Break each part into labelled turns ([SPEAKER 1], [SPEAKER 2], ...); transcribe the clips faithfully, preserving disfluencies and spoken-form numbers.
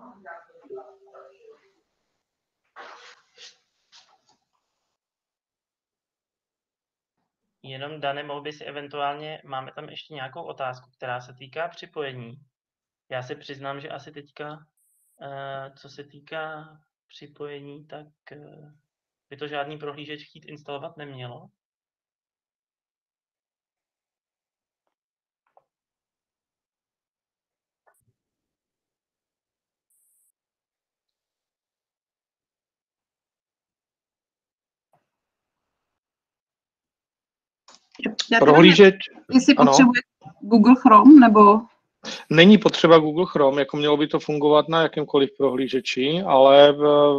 [SPEAKER 1] Jenom, Dane, mohl by si eventuálně, máme tam ještě nějakou otázku, která se týká připojení. Já si přiznám, že asi teďka, co se týká připojení, tak by to žádný prohlížeč chtít instalovat nemělo.
[SPEAKER 2] Prohlížeč,
[SPEAKER 3] jestli potřebuje Google Chrome, nebo...
[SPEAKER 2] Není potřeba Google Chrome, jako mělo by to fungovat na jakémkoliv prohlížeči, ale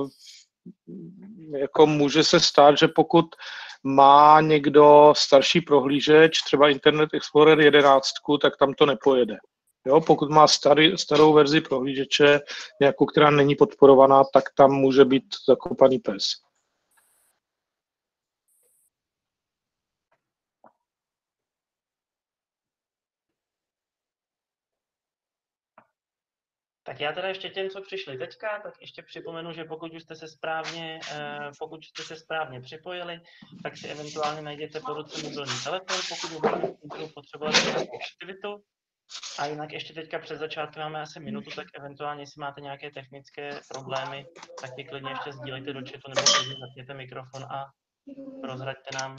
[SPEAKER 2] jako může se stát, že pokud má někdo starší prohlížeč, třeba Internet Explorer jedenáct, tak tam to nepojede. Jo, pokud má starý, starou verzi prohlížeče, nějakou, která není podporovaná, tak tam může být zakopaný pes.
[SPEAKER 1] Tak já teda ještě těm, co přišli teďka, tak ještě připomenu, že pokud už jste se správně, pokud jste se správně připojili, tak si eventuálně najděte po ruce mobilní telefon, pokud budete potřebovat nějakou aktivitu. A jinak ještě teďka před začátkem máme asi minutu, tak eventuálně, jestli máte nějaké technické problémy, tak je klidně ještě sdílejte do chatu nebo klidně zapněte mikrofon a prozraďte nám.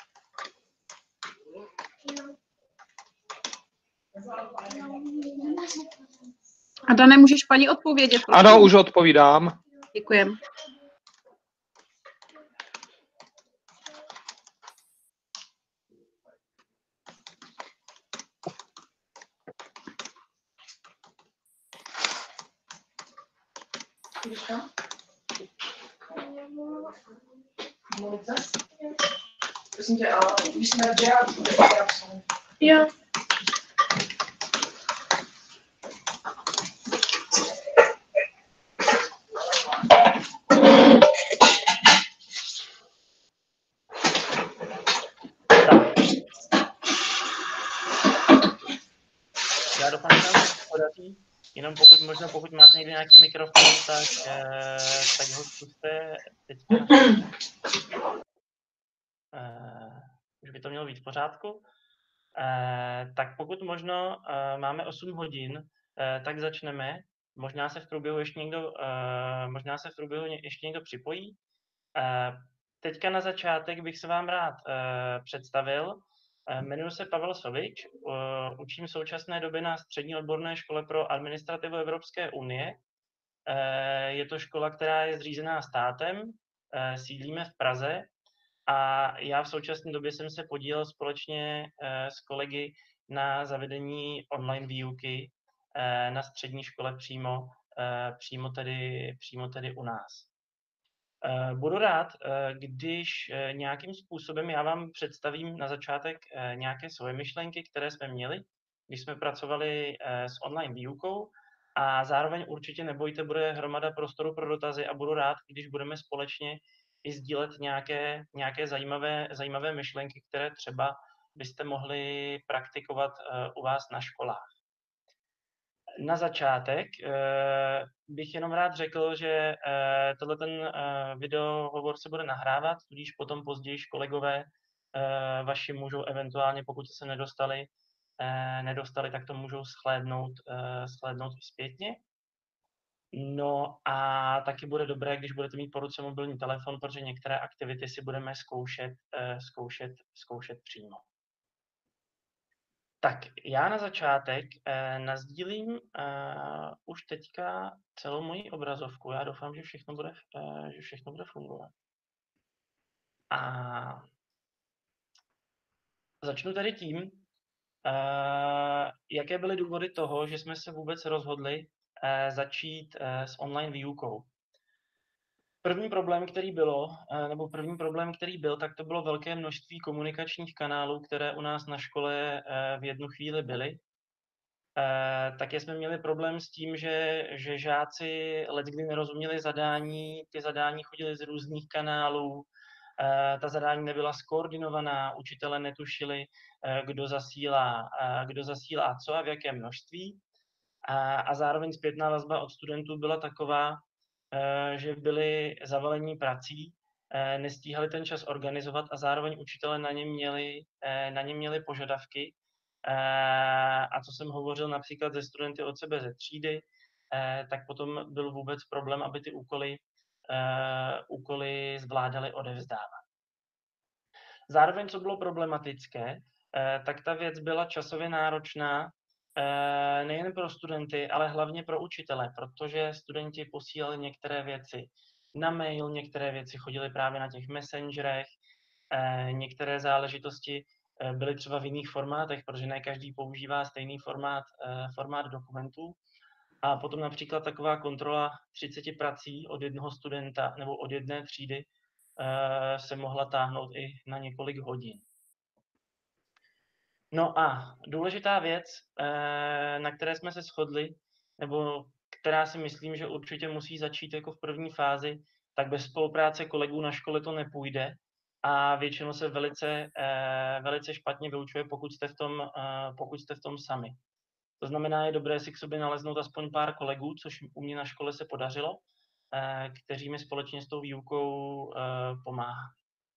[SPEAKER 3] A Dane, můžeš paní odpovědět?
[SPEAKER 2] Prosím? Ano, už odpovídám.
[SPEAKER 3] Děkujem.
[SPEAKER 4] Prosím tě, ale když jsme dělali,
[SPEAKER 3] jo.
[SPEAKER 1] Já doufám, že nám to podaří. Jenom pokud možno, pokud máte někde nějaký mikrofon, tak, eh, tak ho zkuste teďka. Eh, už by to mělo být v pořádku. Eh, tak pokud možno eh, máme osm hodin, eh, tak začneme. Možná se v průběhu ještě někdo, eh, možná se v průběhu ještě někdo připojí. Eh, teďka na začátek bych se vám rád eh, představil. Jmenuji se Pavel Sovič, učím v současné době na střední odborné škole pro administrativu Evropské unie. Je to škola, která je zřízená státem, sídlíme v Praze a já v současné době jsem se podílel společně s kolegy na zavedení online výuky na střední škole přímo, přímo, tedy, přímo tedy u nás. Budu rád, když nějakým způsobem já vám představím na začátek nějaké svoje myšlenky, které jsme měli, když jsme pracovali s online výukou a zároveň určitě nebojte, bude hromada prostoru pro dotazy a budu rád, když budeme společně i sdílet nějaké, nějaké zajímavé, zajímavé myšlenky, které třeba byste mohli praktikovat u vás na školách. Na začátek eh, bych jenom rád řekl, že eh, tohle ten eh, videohovor se bude nahrávat, tudíž potom později kolegové eh, vaši můžou eventuálně, pokud se nedostali, eh, nedostali, tak to můžou shlédnout, eh, shlédnout i zpětně. No a taky bude dobré, když budete mít po ruce mobilní telefon, protože některé aktivity si budeme zkoušet, eh, zkoušet, zkoušet přímo. Tak já na začátek eh, nasdílím eh, už teďka celou moji obrazovku. Já doufám, že všechno bude, eh, že všechno bude fungovat. A začnu tady tím, eh, jaké byly důvody toho, že jsme se vůbec rozhodli eh, začít eh, s online výukou. První problém, který bylo, eh, nebo první problém, který byl, tak to bylo velké množství komunikačních kanálů, které u nás na škole eh, v jednu chvíli byly. Uh, také jsme měli problém s tím, že, že žáci letkdy nerozuměli zadání, ty zadání chodily z různých kanálů, uh, ta zadání nebyla skoordinovaná, učitelé netušili, uh, kdo zasílá, uh, kdo zasílá co a v jakém množství. A, a zároveň zpětná vazba od studentů byla taková, že byli zavalení prací, nestíhali ten čas organizovat a zároveň učitelé na ně měli, na ně měli požadavky. A co jsem hovořil například ze studenty od sebe ze třídy, tak potom byl vůbec problém, aby ty úkoly, úkoly zvládali odevzdávat. Zároveň, co bylo problematické, tak ta věc byla časově náročná nejen pro studenty, ale hlavně pro učitele, protože studenti posílali některé věci na mail, některé věci chodily právě na těch messengerech, některé záležitosti byly třeba v jiných formátech, protože ne každý používá stejný formát, formát dokumentů. A potom například taková kontrola třiceti prací od jednoho studenta nebo od jedné třídy se mohla táhnout i na několik hodin. No a důležitá věc, na které jsme se shodli, nebo která si myslím, že určitě musí začít jako v první fázi, tak bez spolupráce kolegů na škole to nepůjde a většinou se velice, velice špatně vyučuje, pokud jste, v tom, pokud jste v tom sami. To znamená, je dobré si k sobě naleznout aspoň pár kolegů, což u mě na škole se podařilo, kteří mi společně s tou výukou pomáhají.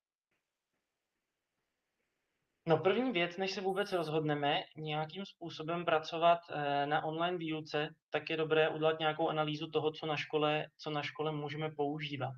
[SPEAKER 1] No první věc, než se vůbec rozhodneme nějakým způsobem pracovat na online výuce, tak je dobré udělat nějakou analýzu toho, co na škole, co na škole můžeme používat.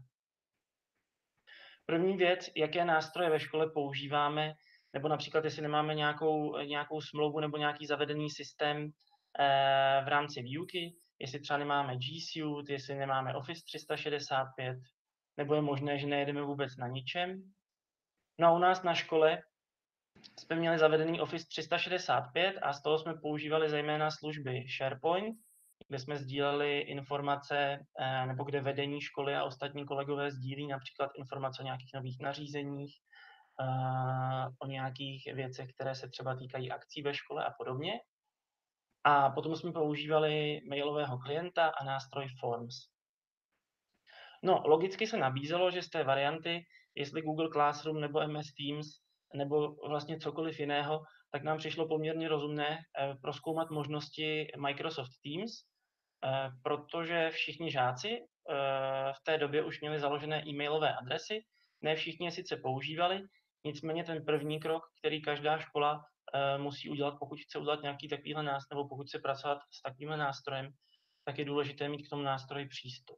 [SPEAKER 1] První věc, jaké nástroje ve škole používáme, nebo například, jestli nemáme nějakou, nějakou smlouvu nebo nějaký zavedený systém v rámci výuky, jestli třeba nemáme G Suite, jestli nemáme Office tři sta šedesát pět, nebo je možné, že nejedeme vůbec na ničem. No a u nás na škole jsme měli zavedený Office tři sta šedesát pět a z toho jsme používali zejména služby SharePoint, kde jsme sdíleli informace, nebo kde vedení školy a ostatní kolegové sdílí například informace o nějakých nových nařízeních, o nějakých věcech, které se třeba týkají akcí ve škole a podobně. A potom jsme používali mailového klienta a nástroj Forms. No, logicky se nabízelo, že z té varianty, jestli Google Classroom nebo M S Teams, nebo vlastně cokoliv jiného, tak nám přišlo poměrně rozumné eh, prozkoumat možnosti Microsoft Teams, eh, protože všichni žáci eh, v té době už měli založené e-mailové adresy, ne všichni je sice používali, nicméně ten první krok, který každá škola eh, musí udělat, pokud chce udělat nějaký takovýhle nástroj, nebo pokud chce pracovat s takovým nástrojem, tak je důležité mít k tomu nástroji přístup.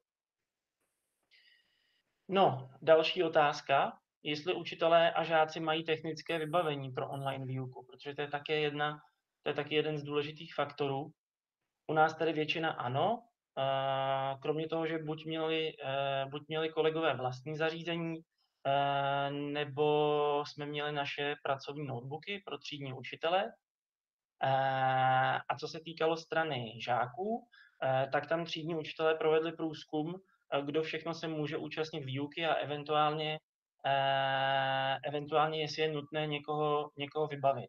[SPEAKER 1] No, další otázka, jestli učitelé a žáci mají technické vybavení pro online výuku, protože to je také jedna, to je taky jeden z důležitých faktorů. U nás tady většina ano, kromě toho, že buď měli, buď měli kolegové vlastní zařízení, nebo jsme měli naše pracovní notebooky pro třídní učitele. A co se týkalo strany žáků, tak tam třídní učitelé provedli průzkum, kdo všechno se může účastnit výuky a eventuálně, eh, eventuálně jestli je nutné někoho, někoho vybavit.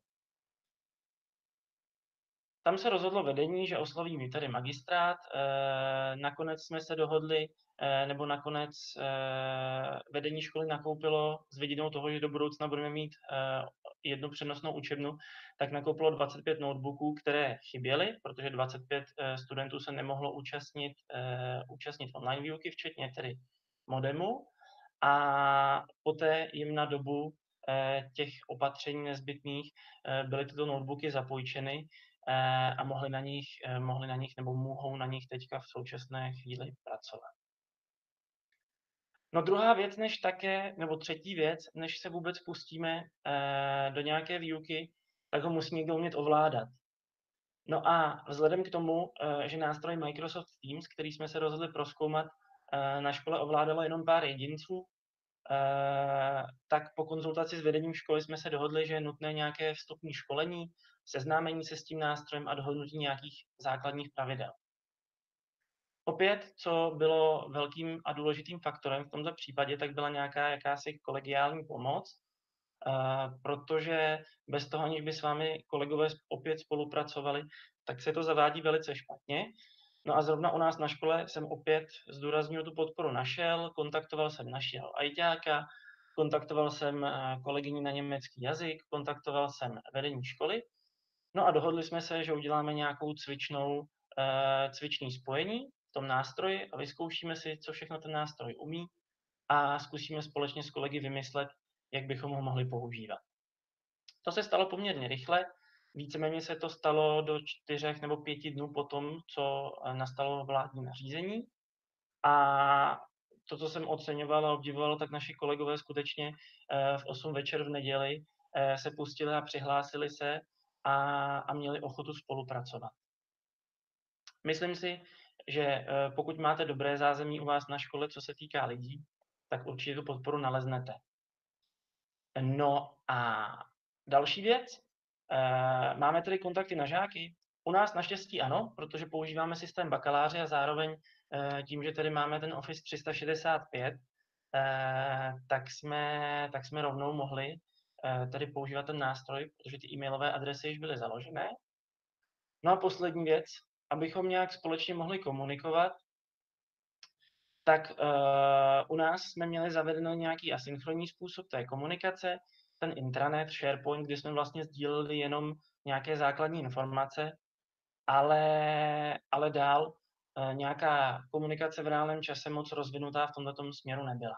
[SPEAKER 1] Tam se rozhodlo vedení, že osloví tady magistrát, eh, nakonec jsme se dohodli, eh, nebo nakonec eh, vedení školy nakoupilo s vidinou toho, že do budoucna budeme mít eh, jednu přenosnou učebnu, tak nakoupilo dvacet pět notebooků, které chyběly, protože dvacet pět eh, studentů se nemohlo účastnit, eh, účastnit online výuky, včetně tedy modemu. A poté jim na dobu eh, těch opatření nezbytných eh, byly tyto notebooky zapůjčeny a mohli na nich, mohli na nich nebo mohou na nich teďka v současné chvíli pracovat. No druhá věc, než také, nebo třetí věc, než se vůbec pustíme do nějaké výuky, tak ho musí někdo umět ovládat. No a vzhledem k tomu, že nástroj Microsoft Teams, který jsme se rozhodli prozkoumat, na škole ovládalo jenom pár jedinců, tak po konzultaci s vedením školy jsme se dohodli, že je nutné nějaké vstupní školení, seznámení se s tím nástrojem a dohodnutí nějakých základních pravidel. Opět, co bylo velkým a důležitým faktorem v tomto případě, tak byla nějaká jakási kolegiální pomoc, protože bez toho, aniž by s vámi kolegové opět spolupracovali, tak se to zavádí velice špatně. No a zrovna u nás na škole jsem opět zdůraznil tu podporu našel, kontaktoval jsem našeho ajťáka, kontaktoval jsem kolegyni na německý jazyk, kontaktoval jsem vedení školy, no a dohodli jsme se, že uděláme nějakou cvičnou, cvičný spojení v tom nástroji a vyzkoušíme si, co všechno ten nástroj umí a zkusíme společně s kolegy vymyslet, jak bychom ho mohli používat. To se stalo poměrně rychle, víceméně se to stalo do čtyřech nebo pěti dnů potom, co nastalo vládní nařízení. A to, co jsem oceňoval a obdivoval, tak naši kolegové skutečně v osm večer v neděli se pustili a přihlásili se a, a měli ochotu spolupracovat. Myslím si, že pokud máte dobré zázemí u vás na škole, co se týká lidí, tak určitě tu podporu naleznete. No a další věc, máme tedy kontakty na žáky. U nás naštěstí ano, protože používáme systém bakaláře a zároveň tím, že tedy máme ten Office tři sta šedesát pět, tak jsme, tak jsme rovnou mohli tedy používat ten nástroj, protože ty e-mailové adresy již byly založené. No a poslední věc, abychom nějak společně mohli komunikovat, tak uh, u nás jsme měli zavedeno nějaký asynchronní způsob té komunikace, ten intranet, SharePoint, kde jsme vlastně sdíleli jenom nějaké základní informace, ale, ale dál uh, nějaká komunikace v reálném čase moc rozvinutá v tomto směru nebyla.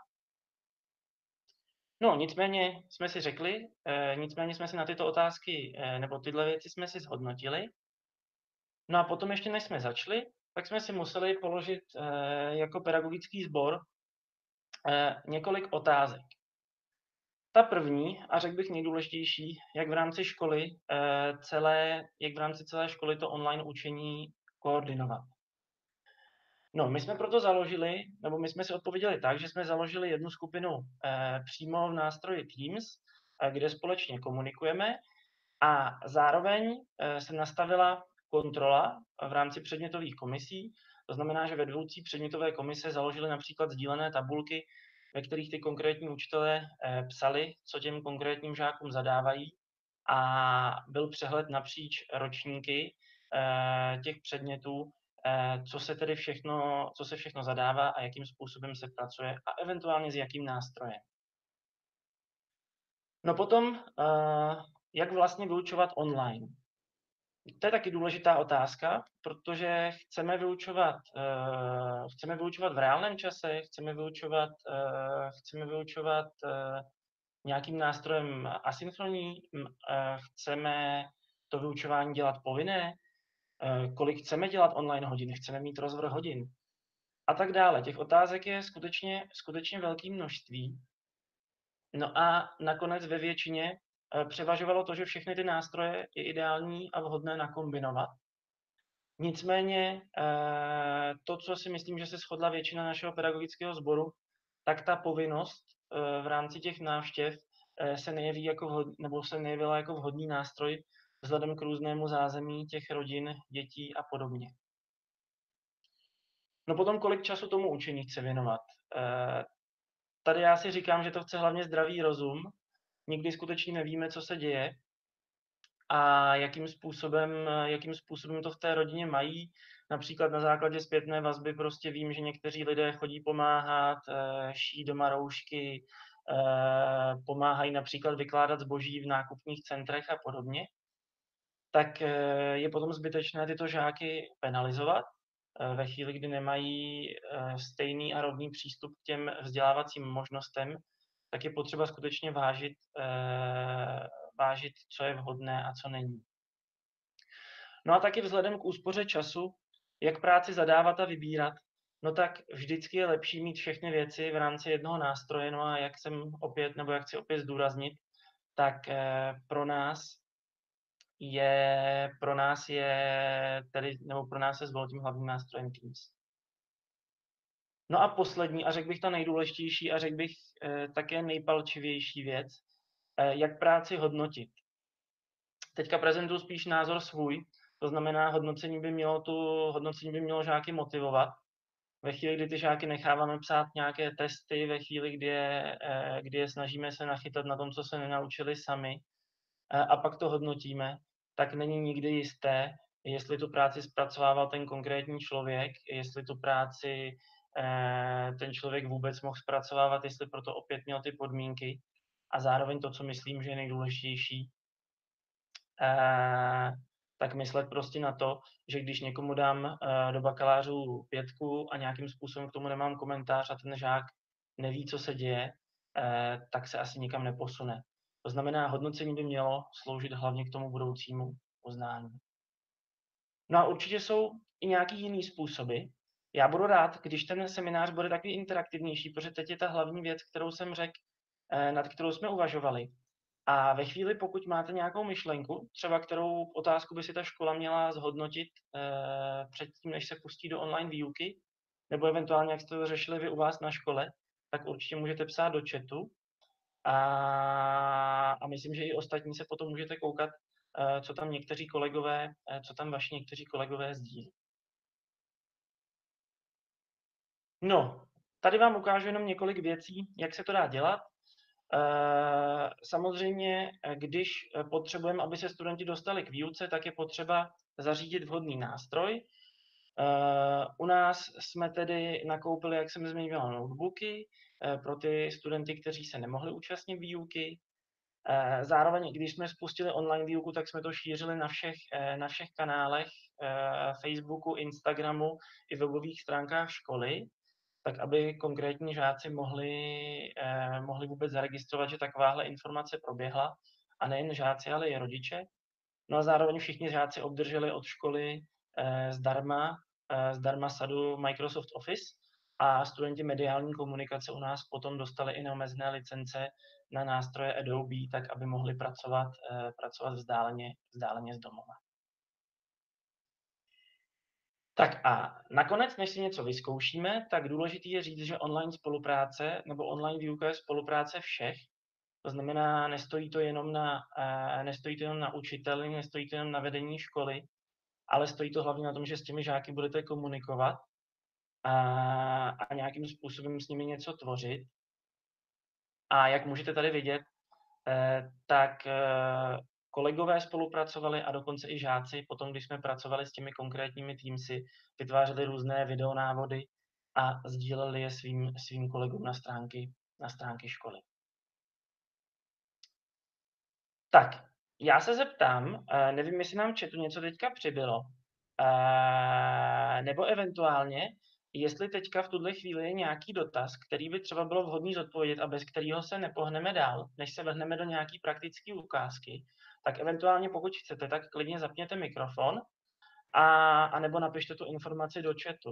[SPEAKER 1] No, nicméně jsme si řekli, uh, nicméně jsme si na tyto otázky, uh, nebo tyhle věci jsme si zhodnotili. No a potom ještě než jsme začali, tak jsme si museli položit uh, jako pedagogický sbor několik otázek. Ta první, a řekl bych nejdůležitější, jak v rámci školy celé, jak v rámci celé školy to online učení koordinovat. No, my jsme proto založili, nebo my jsme si odpověděli tak, že jsme založili jednu skupinu přímo v nástroji Teams, kde společně komunikujeme a zároveň se nastavila kontrola v rámci předmětových komisí. To znamená, že vedoucí předmětové komise založili například sdílené tabulky, ve kterých ty konkrétní učitelé eh, psali, co těm konkrétním žákům zadávají a byl přehled napříč ročníky eh, těch předmětů, eh, co se tedy všechno, co se všechno zadává a jakým způsobem se pracuje a eventuálně s jakým nástrojem. No potom, eh, jak vlastně vyučovat online? To je taky důležitá otázka, protože chceme vyučovat, uh, chceme vyučovat v reálném čase, chceme vyučovat, uh, chceme vyučovat uh, nějakým nástrojem asynchronní, uh, chceme to vyučování dělat povinné, uh, kolik chceme dělat online hodin, chceme mít rozvrh hodin a tak dále. Těch otázek je skutečně, skutečně velké množství. No a nakonec ve většině převažovalo to, že všechny ty nástroje je ideální a vhodné nakombinovat. Nicméně to, co si myslím, že se shodla většina našeho pedagogického sboru, tak ta povinnost v rámci těch návštěv se nejeví jako vhodný, nebo se nejevila jako vhodný nástroj vzhledem k různému zázemí těch rodin, dětí a podobně. No potom, kolik času tomu učení chce věnovat? Tady já si říkám, že to chce hlavně zdravý rozum. Nikdy skutečně nevíme, co se děje a jakým způsobem, jakým způsobem to v té rodině mají. Například na základě zpětné vazby prostě vím, že někteří lidé chodí pomáhat, šijí doma roušky, pomáhají například vykládat zboží v nákupních centrech a podobně. Tak je potom zbytečné tyto žáky penalizovat ve chvíli, kdy nemají stejný a rovný přístup k těm vzdělávacím možnostem, tak je potřeba skutečně vážit, eh, vážit, co je vhodné a co není. No a taky vzhledem k úspoře času, jak práci zadávat a vybírat, no tak vždycky je lepší mít všechny věci v rámci jednoho nástroje, no a jak jsem opět, nebo jak chci opět zdůraznit, tak eh, pro nás je, pro nás je tedy, nebo pro nás je zvolil tím hlavním nástrojem Teams. No a poslední, a řekl bych ta nejdůležitější, a řekl bych eh, také nejpalčivější věc, eh, jak práci hodnotit. Teďka prezentuju spíš názor svůj, to znamená, hodnocení by mělo, tu, hodnocení by mělo žáky motivovat. Ve chvíli, kdy ty žáky necháváme psát nějaké testy, ve chvíli, kdy je, eh, kdy je snažíme se nachytat na tom, co se nenaučili sami, eh, a pak to hodnotíme, tak není nikdy jisté, jestli tu práci zpracovával ten konkrétní člověk, jestli tu práci ten člověk vůbec mohl zpracovávat, jestli proto opět měl ty podmínky a zároveň to, co myslím, že je nejdůležitější, tak myslet prostě na to, že když někomu dám do bakalářů pětku a nějakým způsobem k tomu nemám komentář a ten žák neví, co se děje, tak se asi nikam neposune. To znamená, hodnocení by mělo sloužit hlavně k tomu budoucímu uznání. No a určitě jsou i nějaký jiný způsoby. Já budu rád, když ten seminář bude takový interaktivnější, protože teď je ta hlavní věc, kterou jsem řekl, nad kterou jsme uvažovali. A ve chvíli, pokud máte nějakou myšlenku, třeba kterou otázku by si ta škola měla zhodnotit eh, předtím, než se pustí do online výuky, nebo eventuálně, jak jste to řešili vy u vás na škole, tak určitě můžete psát do chatu. A, a myslím, že i ostatní se potom můžete koukat, eh, co tam někteří kolegové, eh, co tam vaši někteří kolegové sdílí. No, tady vám ukážu jenom několik věcí, jak se to dá dělat. Samozřejmě, když potřebujeme, aby se studenti dostali k výuce, tak je potřeba zařídit vhodný nástroj. U nás jsme tedy nakoupili, jak jsem zmiňoval, notebooky pro ty studenty, kteří se nemohli účastnit výuky. Zároveň, když jsme spustili online výuku, tak jsme to šířili na všech, na všech kanálech Facebooku, Instagramu i webových stránkách školy, tak aby konkrétní žáci mohli, eh, mohli vůbec zaregistrovat, že takováhle informace proběhla. A nejen žáci, ale i rodiče. No a zároveň všichni žáci obdrželi od školy eh, zdarma, eh, zdarma sadu Microsoft Office a studenti mediální komunikace u nás potom dostali i neomezené licence na nástroje Adobe, tak aby mohli pracovat, eh, pracovat vzdáleně, vzdáleně z domova. Tak a nakonec, než si něco vyzkoušíme, tak důležité je říct, že online spolupráce nebo online výuka je spolupráce všech. To znamená, nestojí to jenom na, uh, nestojí to jenom na učiteli, nestojí to jenom na vedení školy, ale stojí to hlavně na tom, že s těmi žáky budete komunikovat a, a nějakým způsobem s nimi něco tvořit. A jak můžete tady vidět, uh, tak uh, kolegové spolupracovali a dokonce i žáci, potom když jsme pracovali s těmi konkrétními týmsy, vytvářeli různé videonávody a sdíleli je svým, svým kolegům na stránky, na stránky školy. Tak, já se zeptám, nevím, jestli nám v chatu něco teďka přibylo, nebo eventuálně, jestli teďka v tuhle chvíli je nějaký dotaz, který by třeba bylo vhodný zodpovědět a bez kterého se nepohneme dál, než se vrhneme do nějaký praktické ukázky, tak eventuálně pokud chcete, tak klidně zapněte mikrofon a, a nebo napište tu informaci do chatu.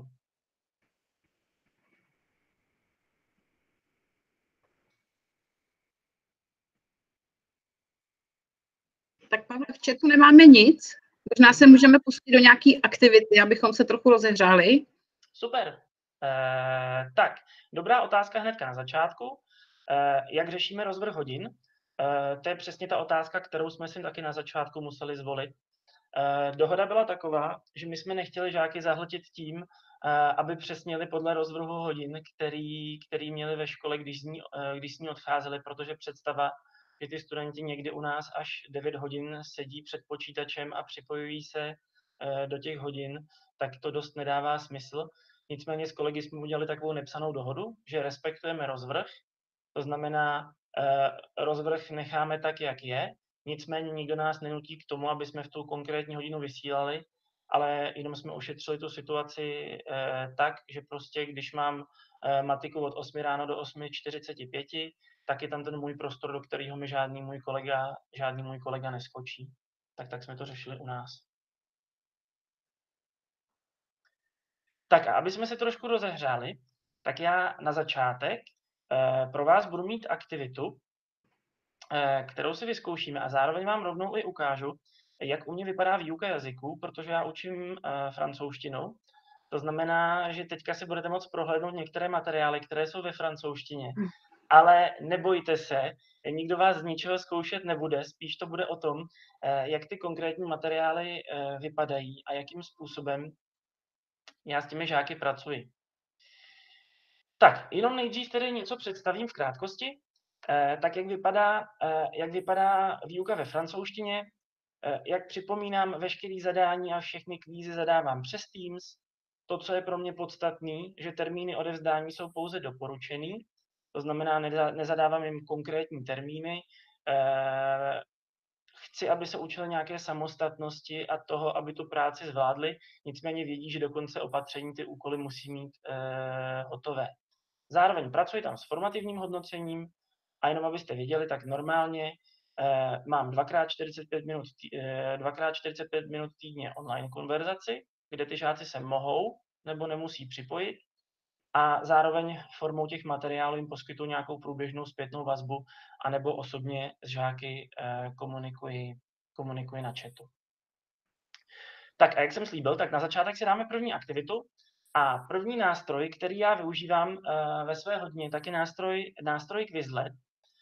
[SPEAKER 3] Tak Pavle, v chatu nemáme nic. Možná se můžeme pustit do nějaké aktivity, abychom se trochu rozehřáli.
[SPEAKER 1] Super. Eh, tak, dobrá otázka hnedka na začátku. Eh, jak řešíme rozvrh hodin? Eh, to je přesně ta otázka, kterou jsme si taky na začátku museli zvolit. Eh, dohoda byla taková, že my jsme nechtěli žáky zahltit tím, eh, aby přesněli podle rozvrhu hodin, který, který měli ve škole, když z, ní, eh, když z ní odcházeli, protože představa, že ty studenti někdy u nás až devět hodin sedí před počítačem a připojují se eh, do těch hodin, tak to dost nedává smysl. Nicméně s kolegy jsme udělali takovou nepsanou dohodu, že respektujeme rozvrh, to znamená, eh, rozvrh necháme tak, jak je, nicméně nikdo nás nenutí k tomu, aby jsme v tu konkrétní hodinu vysílali, ale jenom jsme ošetřili tu situaci eh, tak, že prostě když mám eh, matiku od osmi ráno do osmi čtyřicet pět, tak je tam ten můj prostor, do kterého mi žádný můj kolega, žádný můj kolega neskočí. Tak tak jsme to řešili u nás. Tak a aby jsme se trošku rozehřáli, tak já na začátek eh, pro vás budu mít aktivitu, eh, kterou si vyzkoušíme a zároveň vám rovnou i ukážu, jak u mě vypadá výuka jazyků, protože já učím eh, francouzštinu. To znamená, že teďka si budete moct prohlédnout některé materiály, které jsou ve francouzštině. Ale nebojte se, nikdo vás z ničeho zkoušet nebude, spíš to bude o tom, eh, jak ty konkrétní materiály eh, vypadají a jakým způsobem já s těmi žáky pracuji. Tak, jenom nejdřív tedy něco představím v krátkosti. Eh, tak jak vypadá, eh, jak vypadá výuka ve francouzštině, eh, jak připomínám, veškeré zadání a všechny kvízy zadávám přes Teams. To, co je pro mě podstatné, že termíny odevzdání jsou pouze doporučený, to znamená, nezadávám jim konkrétní termíny. Eh, chci, aby se učili nějaké samostatnosti a toho, aby tu práci zvládli, nicméně vědí, že do konce opatření ty úkoly musí mít eh, hotové. Zároveň pracuji tam s formativním hodnocením a jenom abyste věděli, tak normálně eh, mám dvakrát čtyřicet pět minut, tý, eh, dvakrát čtyřicet pět minut týdně online konverzaci, kde ty žáci se mohou nebo nemusí připojit a zároveň formou těch materiálů jim poskytuju nějakou průběžnou zpětnou vazbu anebo osobně s žáky eh, komunikuji, komunikuji na chatu. Tak a jak jsem slíbil, tak na začátek si dáme první aktivitu a první nástroj, který já využívám uh, ve své hodině, tak je nástroj, nástroj Quizlet.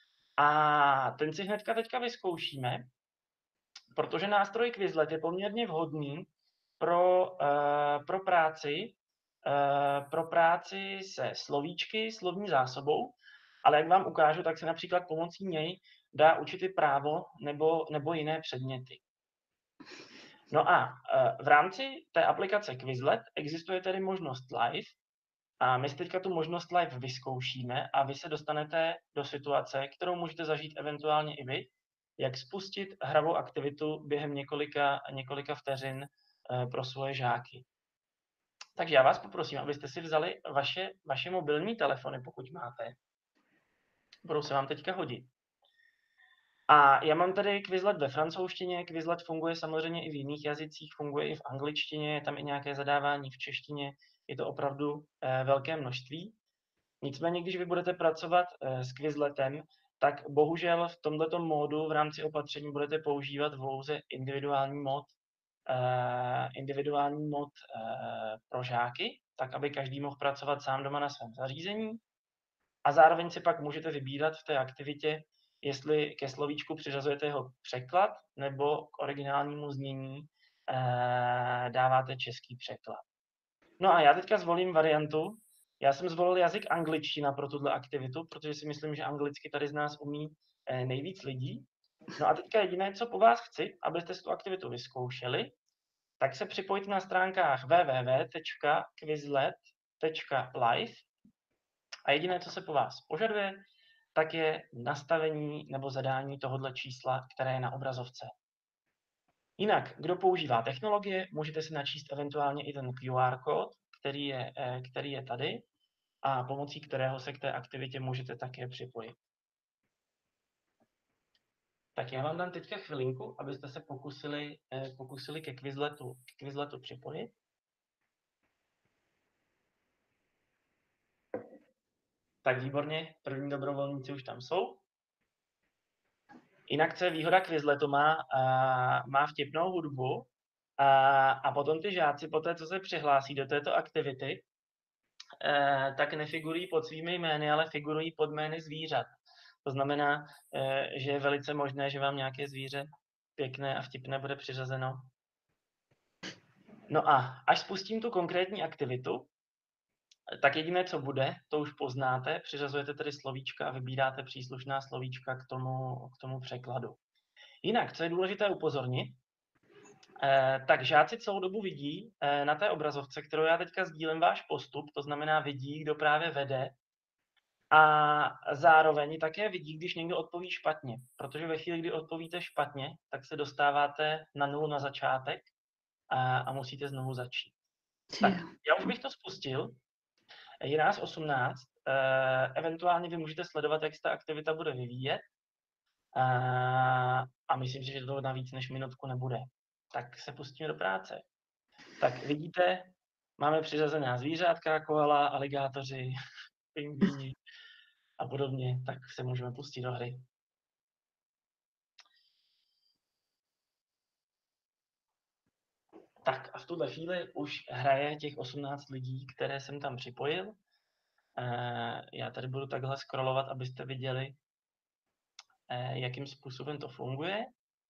[SPEAKER 1] A ten si hnedka teďka vyzkoušíme, protože nástroj Quizlet je poměrně vhodný pro, uh, pro práci, uh, pro práci se slovíčky, slovní zásobou, ale jak vám ukážu, tak se například pomocí něj dá učit i právo nebo, nebo jiné předměty. No a v rámci té aplikace Quizlet existuje tedy možnost live a my si teďka tu možnost live vyzkoušíme a vy se dostanete do situace, kterou můžete zažít eventuálně i vy, jak spustit hravou aktivitu během několika, několika vteřin pro svoje žáky. Takže já vás poprosím, abyste si vzali vaše, vaše mobilní telefony, pokud máte. Budou se vám teďka hodit. A já mám tady Quizlet ve francouzštině, Quizlet funguje samozřejmě i v jiných jazycích, funguje i v angličtině, je tam i nějaké zadávání v češtině, je to opravdu eh, velké množství. Nicméně, když vy budete pracovat eh, s Quizletem, tak bohužel v tomto módu v rámci opatření budete používat pouze individuální mod, eh, individuální mod eh, pro žáky, tak aby každý mohl pracovat sám doma na svém zařízení. A zároveň si pak můžete vybírat v té aktivitě, jestli ke slovíčku přiřazujete jeho překlad, nebo k originálnímu znění eh, dáváte český překlad. No a já teďka zvolím variantu. Já jsem zvolil jazyk angličtina pro tuto aktivitu, protože si myslím, že anglicky tady z nás umí eh, nejvíc lidí. No a teďka jediné, co po vás chci, abyste si tu aktivitu vyzkoušeli, tak se připojte na stránkách w w w tečka quizlet tečka live a jediné, co se po vás požaduje, tak je nastavení nebo zadání tohoto čísla, které je na obrazovce. Jinak, kdo používá technologie, můžete si načíst eventuálně i ten Q R kód, který je, který je tady a pomocí kterého se k té aktivitě můžete také připojit. Tak já vám dám teďka chvilinku, abyste se pokusili, pokusili ke Quizletu, k Quizletu připojit. Tak výborně, první dobrovolníci už tam jsou. Jinak, co je výhoda Quizletu, má, uh, má vtipnou hudbu uh, a potom ty žáci, po té, co se přihlásí do této aktivity, uh, tak nefigurují pod svými jmény, ale figurují pod jmény zvířat. To znamená, uh, že je velice možné, že vám nějaké zvíře pěkné a vtipné bude přiřazeno. No a až spustím tu konkrétní aktivitu, tak jediné, co bude, to už poznáte, přiřazujete tedy slovíčka a vybíráte příslušná slovíčka k tomu, k tomu překladu. Jinak, co je důležité upozornit, eh, tak žáci celou dobu vidí eh, na té obrazovce, kterou já teďka sdílím váš postup, to znamená vidí, kdo právě vede a zároveň také vidí, když někdo odpoví špatně, protože ve chvíli, kdy odpovíte špatně, tak se dostáváte na nulu na začátek a, a musíte znovu začít. Tak já už bych to spustil. Je nás osmnáct, uh, eventuálně vy můžete sledovat, jak se ta aktivita bude vyvíjet uh, a myslím si, že to na víc než minutku nebude. Tak se pustíme do práce. Tak vidíte, máme přiřazená zvířátka, koala, aligátoři, pingvíni a podobně, tak se můžeme pustit do hry. Tak a v tuhle chvíli už hraje těch osmnáct lidí, které jsem tam připojil. Já tady budu takhle scrollovat, abyste viděli, jakým způsobem to funguje.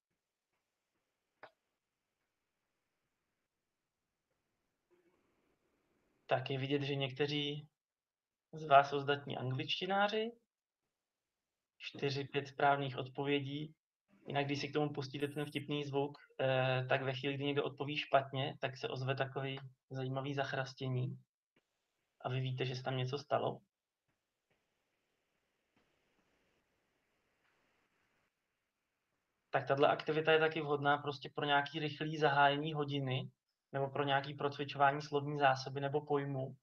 [SPEAKER 1] Tak je vidět, že někteří z vás jsou zdatní angličtináři. Čtyři, pět správných odpovědí. Jinak, když si k tomu pustíte ten vtipný zvuk, tak ve chvíli, kdy někdo odpoví špatně, tak se ozve takový zajímavý zachrastění. A vy víte, že se tam něco stalo. tak tahle aktivita je taky vhodná prostě pro nějaký rychlý zahájení hodiny nebo pro nějaký procvičování slovní zásoby nebo pojmů.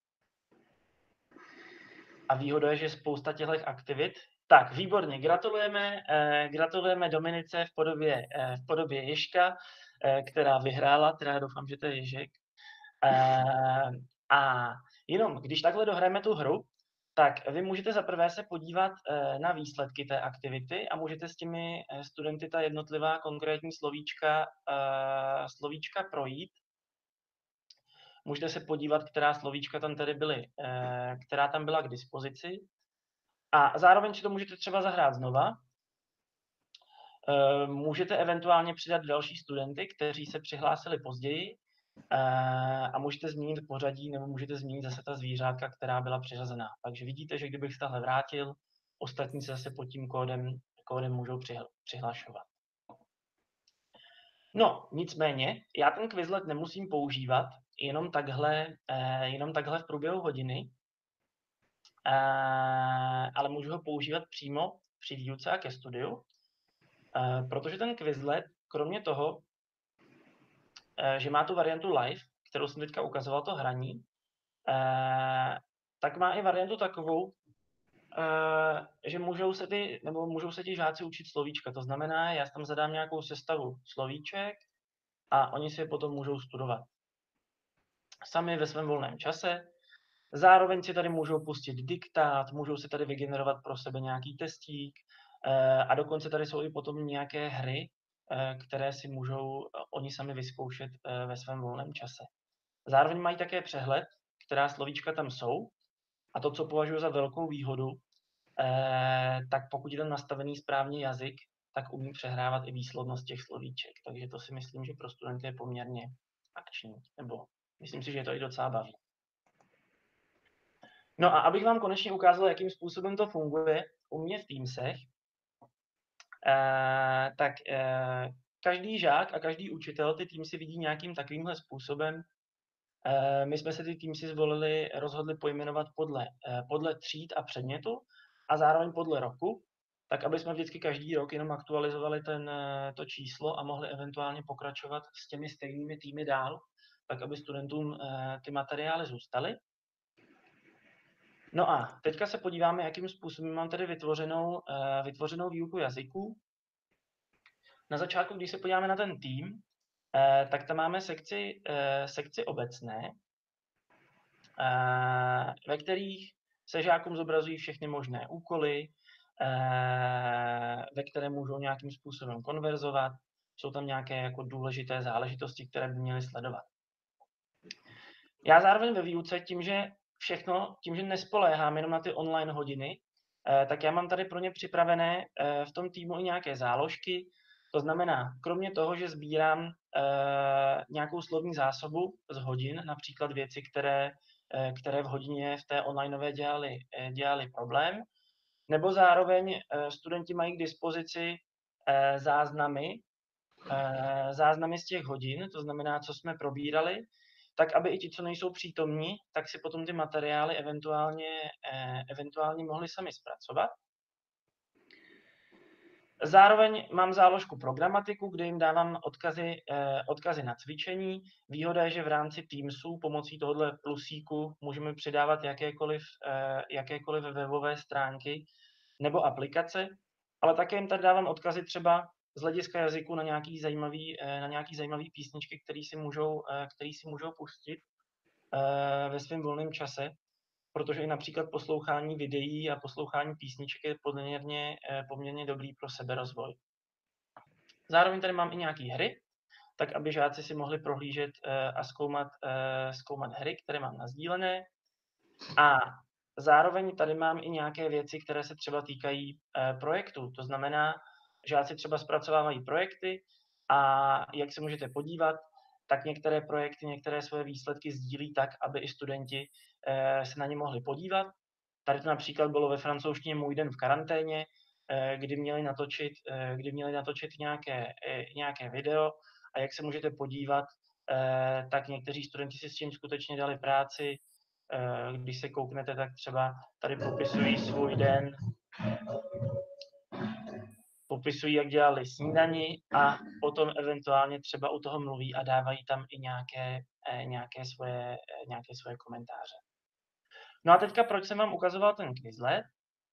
[SPEAKER 1] A výhoda je, že spousta těchto aktivit. Tak, výborně, gratulujeme, eh, gratulujeme Dominice v podobě, eh, v podobě Ježka, eh, která vyhrála, teda doufám, že to je Ježek. Eh, a jenom, když takhle dohrajeme tu hru, tak vy můžete zaprvé se podívat eh, na výsledky té aktivity a můžete s těmi eh, studenty ta jednotlivá konkrétní slovíčka, eh, slovíčka projít. Můžete se podívat, která slovíčka tam tedy byly, eh, která tam byla k dispozici. A zároveň si to můžete třeba zahrát znova. Eh, můžete eventuálně přidat další studenty, kteří se přihlásili později, eh, a můžete změnit pořadí, nebo můžete změnit zase ta zvířátka, která byla přiřazená. Takže vidíte, že kdybych se tahle vrátil, ostatní se zase pod tím kódem, kódem můžou přihl- přihlašovat. No, nicméně, já ten Quizlet nemusím používat jenom takhle, eh, jenom takhle v průběhu hodiny, eh, ale můžu ho používat přímo při výuce a ke studiu, eh, protože ten Quizlet, kromě toho, eh, že má tu variantu live, kterou jsem teďka ukazoval, to hraní, eh, tak má i variantu takovou, eh, že můžou se, ty, nebo můžou se ti žáci učit slovíčka. To znamená, já tam zadám nějakou sestavu slovíček a oni si je potom můžou studovat sami ve svém volném čase. Zároveň si tady můžou pustit diktát, můžou si tady vygenerovat pro sebe nějaký testík eh, a dokonce tady jsou i potom nějaké hry, eh, které si můžou eh, oni sami vyzkoušet eh, ve svém volném čase. Zároveň mají také přehled, která slovíčka tam jsou, a to, co považuji za velkou výhodu, eh, tak pokud je tam nastavený správně jazyk, tak umí přehrávat i výslovnost těch slovíček. Takže to si myslím, že pro studenty je poměrně akční, nebo myslím si, že to i docela baví. No a abych vám konečně ukázal, jakým způsobem to funguje u mě v Teamsech, eh, tak eh, každý žák a každý učitel ty Teamsy vidí nějakým takovýmhle způsobem. Eh, my jsme se ty Teamsy zvolili, rozhodli pojmenovat podle, eh, podle tříd a předmětu a zároveň podle roku, tak aby jsme vždycky každý rok jenom aktualizovali ten, eh, to číslo a mohli eventuálně pokračovat s těmi stejnými týmy dál, tak aby studentům eh, ty materiály zůstaly. No a teďka se podíváme, jakým způsobem mám tady vytvořenou, uh, vytvořenou výuku jazyků. Na začátku, když se podíváme na ten tým, uh, tak tam máme sekci, uh, sekci obecné, uh, ve kterých se žákům zobrazují všechny možné úkoly, uh, ve které můžou nějakým způsobem konverzovat. Jsou tam nějaké jako důležité záležitosti, které by měly sledovat. Já zároveň ve výuce tím, že všechno, tím, že nespoléhám jenom na ty online hodiny, eh, tak já mám tady pro ně připravené eh, v tom týmu i nějaké záložky. To znamená, kromě toho, že sbírám eh, nějakou slovní zásobu z hodin, například věci, které, eh, které v hodině v té onlineové dělali, eh, dělali problém, nebo zároveň eh, studenti mají k dispozici eh, záznamy, eh, záznamy z těch hodin, to znamená, co jsme probírali, tak aby i ti, co nejsou přítomní, tak si potom ty materiály eventuálně, eh, eventuálně mohli sami zpracovat. Zároveň mám záložku pro gramatiku, kde jim dávám odkazy, eh, odkazy na cvičení. Výhoda je, že v rámci Teamsu pomocí tohoto plusíku můžeme přidávat jakékoliv, eh, jakékoliv webové stránky nebo aplikace, ale také jim tady dávám odkazy třeba z hlediska jazyku na nějaký zajímavý, na nějaký zajímavý písničky, který si můžou, který si můžou pustit ve svém volném čase, protože i například poslouchání videí a poslouchání písniček je poměrně, poměrně dobrý pro seberozvoj. Zároveň tady mám i nějaké hry, tak aby žáci si mohli prohlížet a zkoumat, zkoumat hry, které mám nasdílené. A zároveň tady mám i nějaké věci, které se třeba týkají projektů. To znamená, žáci třeba zpracovávají projekty a jak se můžete podívat, tak některé projekty, některé svoje výsledky sdílí tak, aby i studenti eh, se na ně mohli podívat. Tady to například bylo ve francouzštině Můj den v karanténě, eh, kdy měli natočit, eh, kdy měli natočit nějaké, eh, nějaké video a jak se můžete podívat, eh, tak někteří studenti si s tím skutečně dali práci. Eh, když se kouknete, tak třeba tady popisují svůj den. popisují, jak dělali snídani a potom eventuálně třeba u toho mluví a dávají tam i nějaké, nějaké, svoje, nějaké svoje komentáře. No a teďka, proč jsem vám ukazoval ten Quizlet?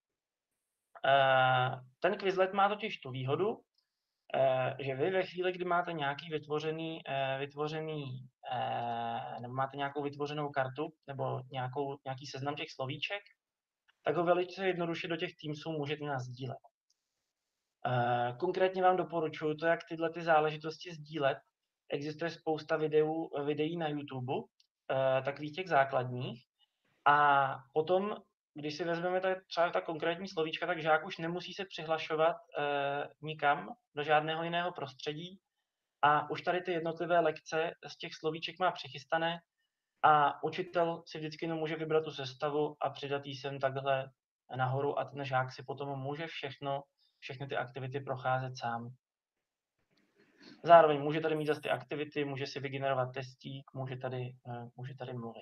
[SPEAKER 1] Ten Quizlet má totiž tu výhodu, že vy ve chvíli, kdy máte nějaký vytvořený, vytvořený nebo máte nějakou vytvořenou kartu nebo nějakou, nějaký seznam těch slovíček, tak ho velice jednoduše do těch Teamsů můžete nasdílet. Konkrétně vám doporučuji to, jak tyhle ty záležitosti sdílet. Existuje spousta videů, videí na YouTube, takových těch základních. A potom, když si vezmeme ta, třeba ta konkrétní slovíčka, tak žák už nemusí se přihlašovat eh, nikam do žádného jiného prostředí a už tady ty jednotlivé lekce z těch slovíček má přichystané a učitel si vždycky jenom může vybrat tu sestavu a přidat jí sem takhle nahoru a ten žák si potom může všechno, všechny ty aktivity procházet sám. Zároveň může tady mít zase ty aktivity, může si vygenerovat testík, může tady, může tady mluvit.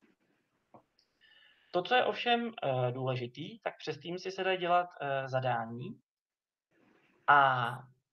[SPEAKER 1] To, co je ovšem uh, důležitý, tak přes Teamsy se dají dělat uh, zadání. A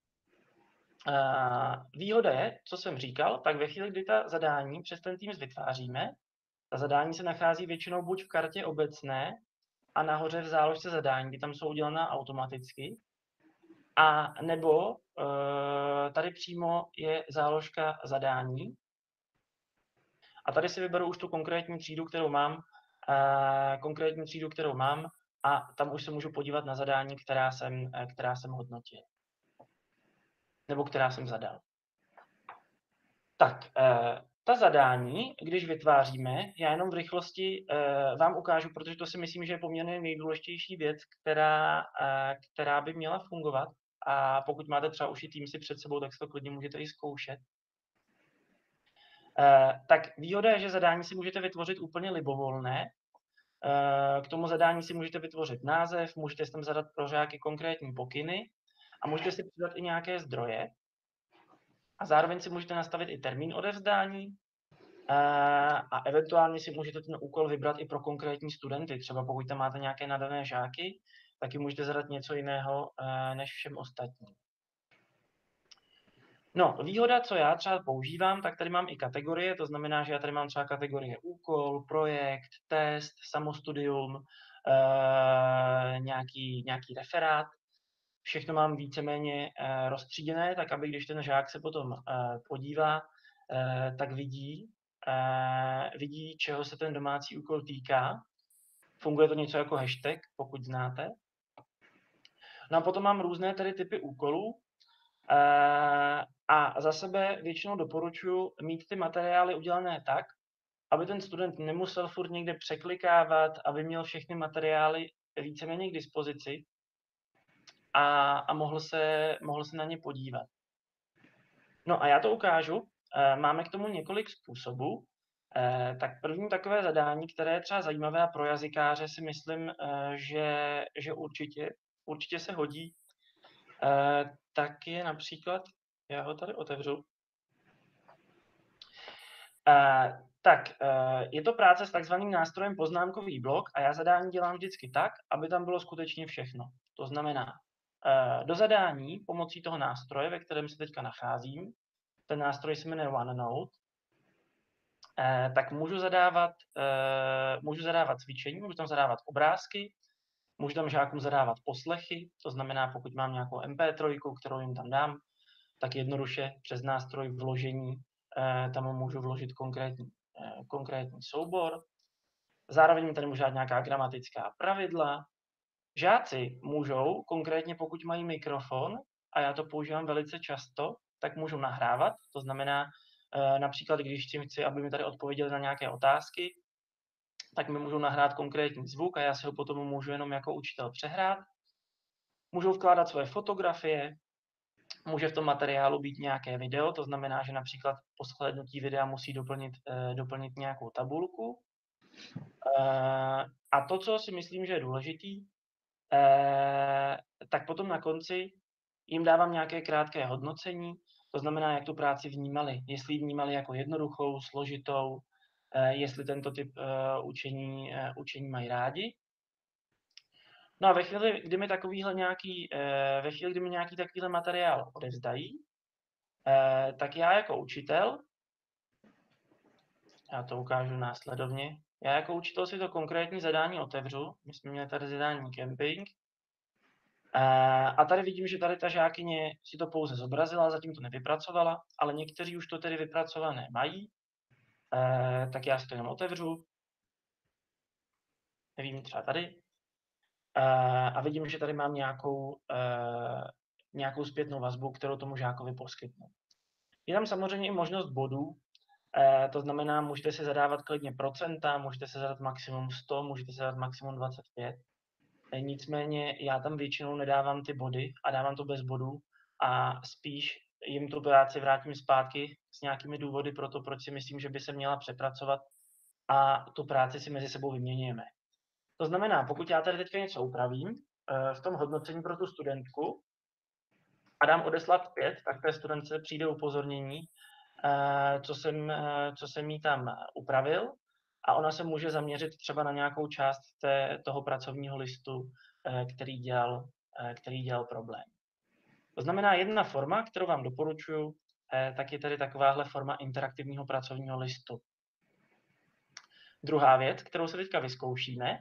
[SPEAKER 1] uh, výhoda je, co jsem říkal, tak ve chvíli, kdy ta zadání přes ten Teams vytváříme, ta zadání se nachází většinou buď v kartě obecné a nahoře v záložce zadání, kdy tam jsou udělaná automaticky, a nebo uh, tady přímo je záložka zadání. A tady si vyberu už tu konkrétní třídu, kterou mám, uh, konkrétní třídu, kterou mám, a tam už se můžu podívat na zadání, která jsem, která jsem hodnotil. Nebo která jsem zadal. Tak, uh, ta zadání, když vytváříme, já jenom v rychlosti uh, vám ukážu, protože to si myslím, že je poměrně nejdůležitější věc, která, uh, která by měla fungovat. A pokud máte třeba už i Teamsy před sebou, tak si to klidně můžete i zkoušet. Uh, tak výhoda je, že zadání si můžete vytvořit úplně libovolné. Uh, k tomu zadání si můžete vytvořit název, můžete si tam zadat pro žáky konkrétní pokyny a můžete si přidat i nějaké zdroje. A zároveň si můžete nastavit i termín odevzdání uh, a eventuálně si můžete ten úkol vybrat i pro konkrétní studenty. Třeba pokud tam máte nějaké nadané žáky, taky můžete zadat něco jiného uh, než všem ostatním. No, výhoda, co já třeba používám, tak tady mám i kategorie, to znamená, že já tady mám třeba kategorie úkol, projekt, test, samostudium, e, nějaký, nějaký referát. Všechno mám víceméně e, roztříděné, tak aby když ten žák se potom e, podívá, e, tak vidí, e, vidí, čeho se ten domácí úkol týká. Funguje to něco jako hashtag, pokud znáte. No a potom mám různé tedy typy úkolů. Uh, a za sebe většinou doporučuji mít ty materiály udělané tak, aby ten student nemusel furt někde překlikávat, aby měl všechny materiály víceméně k dispozici a, a mohl, se, mohl se na ně podívat. No a já to ukážu. Uh, máme k tomu několik způsobů. Uh, tak první takové zadání, které je třeba zajímavé a pro jazykáře si myslím, uh, že, že určitě, určitě se hodí, Uh, tak je například, já ho tady otevřu. Uh, tak, uh, je to práce s takzvaným nástrojem poznámkový blok a já zadání dělám vždycky tak, aby tam bylo skutečně všechno. To znamená, uh, do zadání pomocí toho nástroje, ve kterém se teďka nacházím, ten nástroj se jmenuje OneNote, uh, tak můžu zadávat, uh, můžu zadávat cvičení, můžu tam zadávat obrázky, můžu tam žákům zadávat poslechy, to znamená, pokud mám nějakou em pé tři, kterou jim tam dám, tak jednoduše přes nástroj vložení eh, tam můžu vložit konkrétní, eh, konkrétní soubor. Zároveň tady můžu dát nějaká gramatická pravidla. Žáci můžou, konkrétně pokud mají mikrofon, a já to používám velice často, tak můžu nahrávat. To znamená, eh, například, když chci, aby mi tady odpověděli na nějaké otázky, tak mi můžou nahrát konkrétní zvuk a já si ho potom můžu jenom jako učitel přehrát. Můžou vkládat svoje fotografie, může v tom materiálu být nějaké video, to znamená, že například po shlédnutí videa musí doplnit, eh, doplnit nějakou tabulku. Eh, a to, co si myslím, že je důležitý, eh, tak potom na konci jim dávám nějaké krátké hodnocení, to znamená, jak tu práci vnímali. Jestli ji vnímali jako jednoduchou, složitou, jestli tento typ uh, učení, uh, učení mají rádi. No a ve chvíli, kdy mi takovýhle nějaký, eh, ve chvíli, kdy mi nějaký takovýhle materiál odevzdají, eh, tak já jako učitel, já to ukážu následovně, já jako učitel si to konkrétní zadání otevřu, my jsme měli tady zadání camping, a tady vidím, že tady ta žákyně si to pouze zobrazila, zatím to nevypracovala, ale někteří už to tedy vypracované mají, tak já si to jenom otevřu, nevím, třeba tady, a vidím, že tady mám nějakou, nějakou zpětnou vazbu, kterou tomu žákovi poskytnu. Je tam samozřejmě i možnost bodů, to znamená, můžete si zadávat klidně procenta, můžete si zadat maximum sto, můžete si zadat maximum dvacet pět. Nicméně já tam většinou nedávám ty body a dávám to bez bodů a spíš jim tu práci vrátím zpátky s nějakými důvody pro to, proč si myslím, že by se měla přepracovat a tu práci si mezi sebou vyměňujeme. To znamená, pokud já tady teďka něco upravím v tom hodnocení pro tu studentku a dám odeslat pět, tak té studentce přijde upozornění, co jsem, co jsem jí tam upravil, a ona se může zaměřit třeba na nějakou část té, toho pracovního listu, který dělal, který dělal problém. To znamená, jedna forma, kterou vám doporučuji, tak je tady takováhle forma interaktivního pracovního listu. Druhá věc, kterou se teďka vyzkoušíme,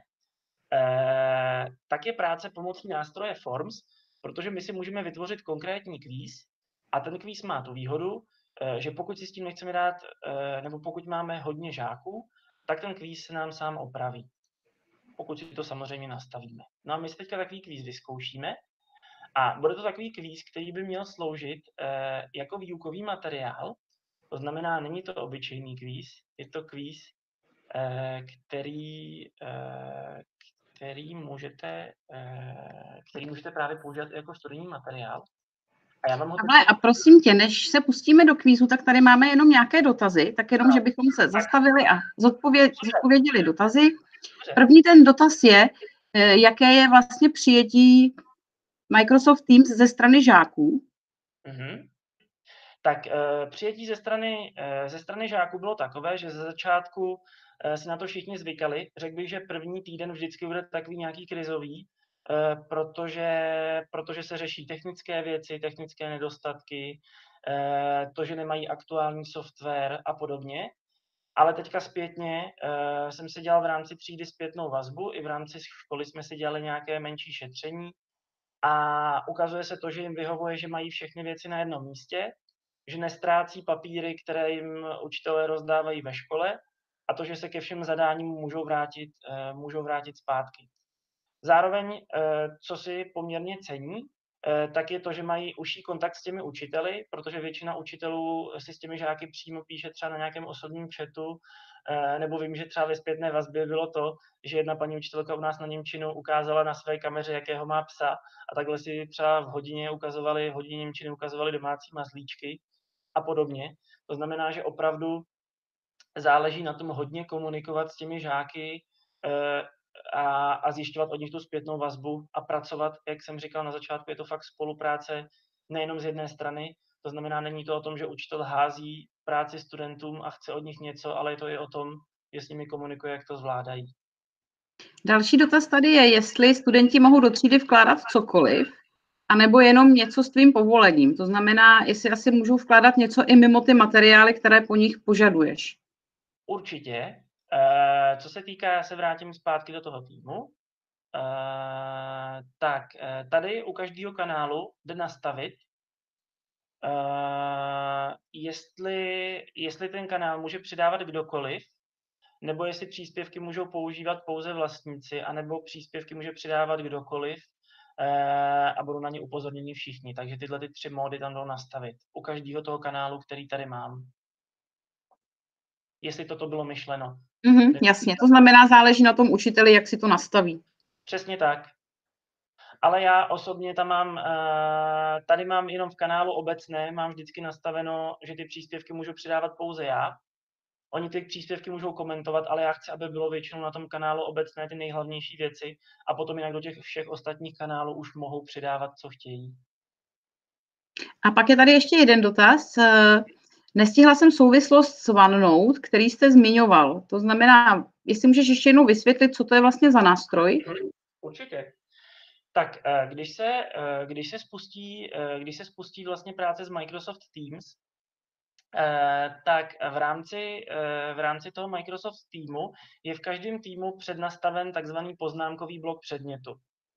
[SPEAKER 1] tak je práce pomocí nástroje Forms, protože my si můžeme vytvořit konkrétní kvíz a ten kvíz má tu výhodu, že pokud si s tím nechceme dát, nebo pokud máme hodně žáků, tak ten kvíz se nám sám opraví, pokud si to samozřejmě nastavíme. No a my si teďka takový kvíz vyzkoušíme a bude to takový kvíz, který by měl sloužit eh, jako výukový materiál, to znamená, není to obyčejný kvíz, je to kvíz, eh, který, eh, který, můžete, eh, který můžete právě použít jako studijní materiál. A, já vám ho
[SPEAKER 3] Ale a prosím tě, než se pustíme do kvízu, tak tady máme jenom nějaké dotazy, tak jenom,
[SPEAKER 1] no.
[SPEAKER 3] že bychom se zastavili a zodpověd, zodpověděli dotazy. První ten dotaz je, jaké je vlastně přijetí Microsoft Teams ze strany žáků.
[SPEAKER 1] Mm-hmm. Tak e, přijetí ze strany, e, ze strany žáků bylo takové, že ze začátku e, si na to všichni zvykali. Řekl bych, že první týden vždycky bude takový nějaký krizový, e, protože, protože se řeší technické věci, technické nedostatky, e, to, že nemají aktuální software a podobně. Ale teďka zpětně e, jsem si dělal v rámci třídy zpětnou vazbu, i v rámci školy jsme si dělali nějaké menší šetření a ukazuje se to, že jim vyhovuje, že mají všechny věci na jednom místě, že nestrácí papíry, které jim učitelé rozdávají ve škole, a to, že se ke všem zadáním můžou vrátit, můžou vrátit zpátky. Zároveň, co si poměrně cení, tak je to, že mají užší kontakt s těmi učiteli, protože většina učitelů si s těmi žáky přímo píše třeba na nějakém osobním chatu, nebo vím, že třeba ve zpětné vazbě bylo to, že jedna paní učitelka u nás na němčinu ukázala na své kameře, jakého má psa, a takhle si třeba v hodině ukazovali, v hodině němčiny ukazovali domácí mazlíčky a podobně. To znamená, že opravdu záleží na tom hodně komunikovat s těmi žáky a, a zjišťovat od nich tu zpětnou vazbu a pracovat, jak jsem říkal na začátku, je to fakt spolupráce nejenom z jedné strany, to znamená, není to o tom, že učitel hází práci studentům a chce od nich něco, ale je to i o tom, že s nimi komunikuje, jak to zvládají.
[SPEAKER 3] Další dotaz tady je, jestli studenti mohou do třídy vkládat cokoliv, anebo jenom něco s tvým povolením. To znamená, jestli asi můžou vkládat něco i mimo ty materiály, které po nich požaduješ.
[SPEAKER 1] Určitě. E, co se týká, já se vrátím zpátky do toho týmu. E, tak, tady u každého kanálu jde nastavit, e, jestli, jestli ten kanál může přidávat kdokoliv, nebo jestli příspěvky můžou používat pouze vlastníci, anebo příspěvky může přidávat kdokoliv e, a budou na ně upozorněni všichni. Takže tyhle ty tři módy tam jdou nastavit. U každého toho kanálu, který tady mám. Jestli toto bylo myšleno.
[SPEAKER 3] Mm-hmm, jasně, to znamená, záleží na tom učiteli, jak si to nastaví.
[SPEAKER 1] Přesně tak. Ale já osobně tam mám, tady mám jenom v kanálu obecné, mám vždycky nastaveno, že ty příspěvky můžu přidávat pouze já. Oni ty příspěvky můžou komentovat, ale já chci, aby bylo většinou na tom kanálu obecné ty nejhlavnější věci a potom jinak do těch všech ostatních kanálů už mohou přidávat, co chtějí.
[SPEAKER 3] A pak je tady ještě jeden dotaz. Nestihla jsem souvislost s OneNote, který jste zmiňoval. To znamená, jestli můžeš ještě jednou vysvětlit, co to je vlastně za nástroj?
[SPEAKER 1] Určitě. Tak eh, když se, eh, když se spustí, eh, když se spustí vlastně práce s Microsoft Teams, eh, tak v rámci, eh, v rámci toho Microsoft Teamu je v každém týmu přednastaven takzvaný poznámkový blok předmětu.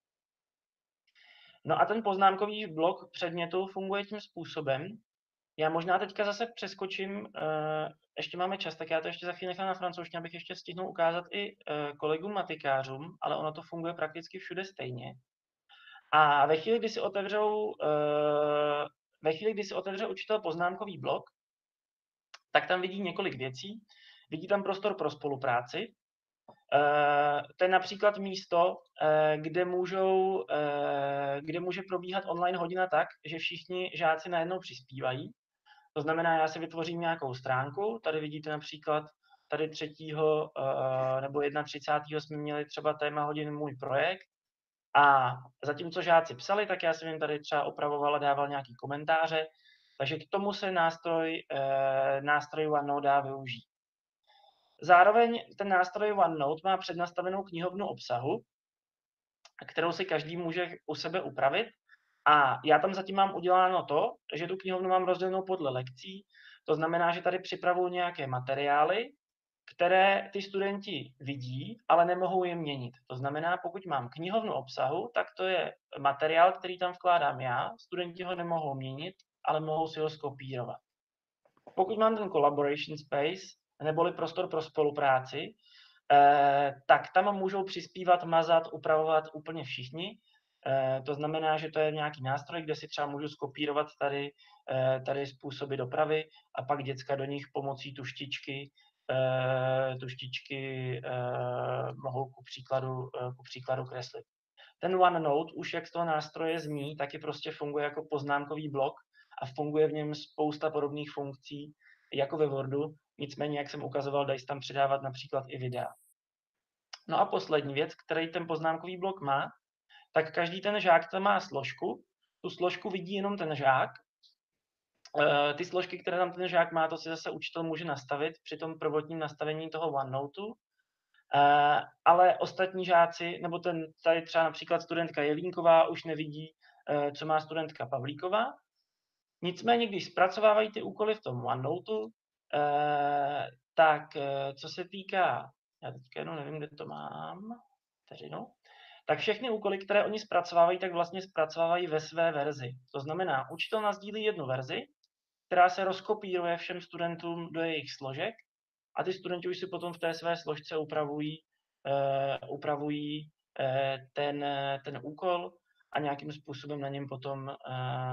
[SPEAKER 1] No a ten poznámkový blok předmětu funguje tím způsobem. Já možná teďka zase přeskočím, uh, ještě máme čas, tak já to ještě za chvíli nechám na francouzštině, abych ještě stihnul ukázat i uh, kolegům matikářům, ale ono to funguje prakticky všude stejně. A ve chvíli, kdy si otevřou, uh, ve chvíli, kdy si otevře učitel poznámkový blok, tak tam vidí několik věcí. Vidí tam prostor pro spolupráci. Uh, to je například místo, uh, kde, můžou, uh, kde může probíhat online hodina tak, že všichni žáci najednou přispívají. To znamená, já si vytvořím nějakou stránku, tady vidíte například, tady třetího uh, nebo třicátého prvního jsme měli třeba téma hodin můj projekt a zatímco žáci psali, tak já jsem jim tady třeba opravoval a dával nějaký komentáře, takže k tomu se nástroj, uh, nástroj OneNote dá využít. Zároveň ten nástroj OneNote má přednastavenou knihovnu obsahu, kterou si každý může u sebe upravit. A já tam zatím mám uděláno to, že tu knihovnu mám rozdělenou podle lekcí. To znamená, že tady připravuju nějaké materiály, které ty studenti vidí, ale nemohou je měnit. To znamená, pokud mám knihovnu obsahu, tak to je materiál, který tam vkládám já, studenti ho nemohou měnit, ale mohou si ho skopírovat. Pokud mám ten collaboration space, neboli prostor pro spolupráci, eh, tak tam můžou přispívat, mazat, upravovat úplně všichni. Eh, to znamená, že to je nějaký nástroj, kde si třeba můžu skopírovat tady, eh, tady způsoby dopravy a pak děcka do nich pomocí tuštičky, eh, tuštičky eh, mohou ku příkladu, eh, ku příkladu kreslit. Ten OneNote už jak z toho nástroje zní, taky prostě funguje jako poznámkový blok a funguje v něm spousta podobných funkcí jako ve Wordu. Nicméně, jak jsem ukazoval, dají se tam přidávat například i videa. No a poslední věc, který ten poznámkový blok má, tak každý ten žák tam má složku. Tu složku vidí jenom ten žák. E, ty složky, které tam ten žák má, to si zase učitel může nastavit při tom prvotním nastavení toho OneNoteu. E, ale ostatní žáci, nebo ten tady třeba například studentka Jelínková už nevidí, e, co má studentka Pavlíková. Nicméně, když zpracovávají ty úkoly v tom OneNoteu, e, tak e, co se týká, já teďka jenom nevím, kde to mám, vteřinu, tak všechny úkoly, které oni zpracovávají, tak vlastně zpracovávají ve své verzi. To znamená, učitel nasdílí jednu verzi, která se rozkopíruje všem studentům do jejich složek a ty studenti už si potom v té své složce upravují, uh, upravují uh, ten, ten úkol a nějakým způsobem na něm potom uh,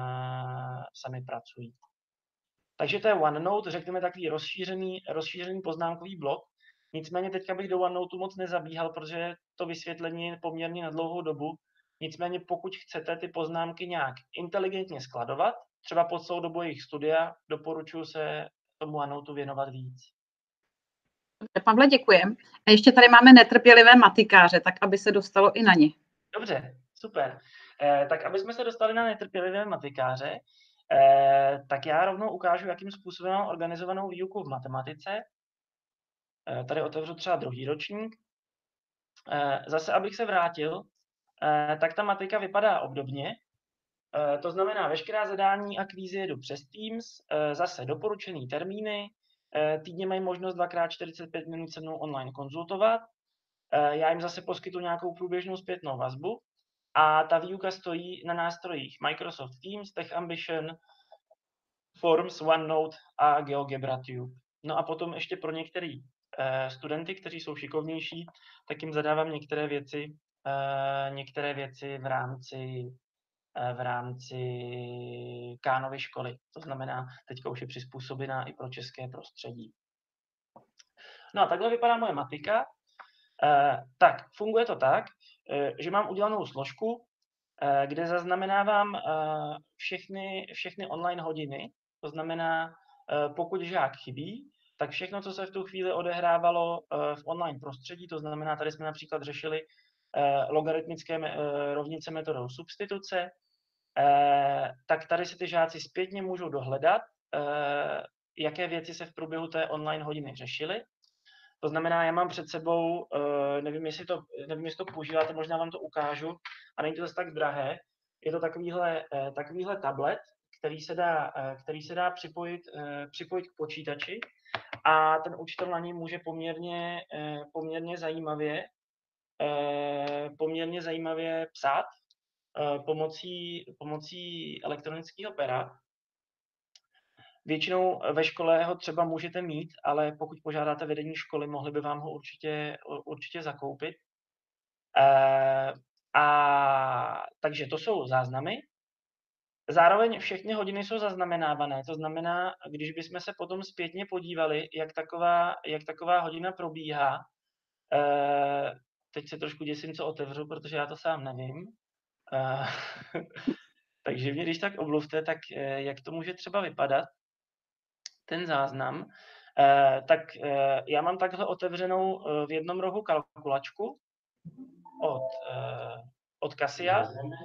[SPEAKER 1] sami pracují. Takže to je OneNote, řekněme takový rozšířený, rozšířený poznámkový blok. Nicméně teďka bych do OneNoteu moc nezabíhal, protože to vysvětlení je poměrně na dlouhou dobu. Nicméně pokud chcete ty poznámky nějak inteligentně skladovat, třeba po celou dobu jejich studia, doporučuji se tomu OneNoteu věnovat víc.
[SPEAKER 3] Pavle, děkujem. A ještě tady máme netrpělivé matikáře, tak aby se dostalo i na ně.
[SPEAKER 1] Dobře, super. Eh, tak aby jsme se dostali na netrpělivé matikáře, eh, tak já rovnou ukážu, jakým způsobem mám organizovanou výuku v matematice. Eh, tady otevřu třeba druhý ročník. Eh, zase, abych se vrátil, eh, tak ta matika vypadá obdobně. Eh, to znamená, veškerá zadání a kvízy jedu přes Teams, eh, zase doporučený termíny, eh, týdně mají možnost dvakrát čtyřicet pět minut se mnou online konzultovat. Eh, já jim zase poskytnu nějakou průběžnou zpětnou vazbu a ta výuka stojí na nástrojích Microsoft Teams, TechAmbition, Forms, OneNote a GeoGebraTube. No a potom ještě pro některé eh, studenty, kteří jsou šikovnější, tak jim zadávám některé věci, eh, některé věci v rámci v rámci Kánovy školy. To znamená, teďka už je přizpůsobená i pro české prostředí. No a takhle vypadá moje matika. Eh, tak, funguje to tak, eh, že mám udělanou složku, eh, kde zaznamenávám eh, všechny, všechny online hodiny. To znamená, eh, pokud žák chybí, tak všechno, co se v tu chvíli odehrávalo eh, v online prostředí, to znamená, tady jsme například řešili eh, logaritmické eh, rovnice metodou substituce, Eh, tak tady si ty žáci zpětně můžou dohledat, eh, jaké věci se v průběhu té online hodiny řešily. To znamená, já mám před sebou, nevím, jestli to, nevím, jestli to používáte, možná vám to ukážu, a není to zase tak drahé. Je to takovýhle, takovýhle tablet, který se dá, který se dá připojit, připojit k počítači a ten učitel na něj může poměrně, poměrně zajímavě, poměrně zajímavě psát pomocí, pomocí elektronického pera. Většinou ve škole ho třeba můžete mít, ale pokud požádáte vedení školy, mohli by vám ho určitě, určitě zakoupit. E, a takže to jsou záznamy. Zároveň všechny hodiny jsou zaznamenávané, to znamená, když bychom se potom zpětně podívali, jak taková, jak taková hodina probíhá, e, teď se trošku děsím, co otevřu, protože já to sám nevím. E, takže mě když tak omluvte, tak e, jak to může třeba vypadat, ten záznam, eh, tak eh, já mám takhle otevřenou eh, v jednom rohu kalkulačku od, eh, od Cassia.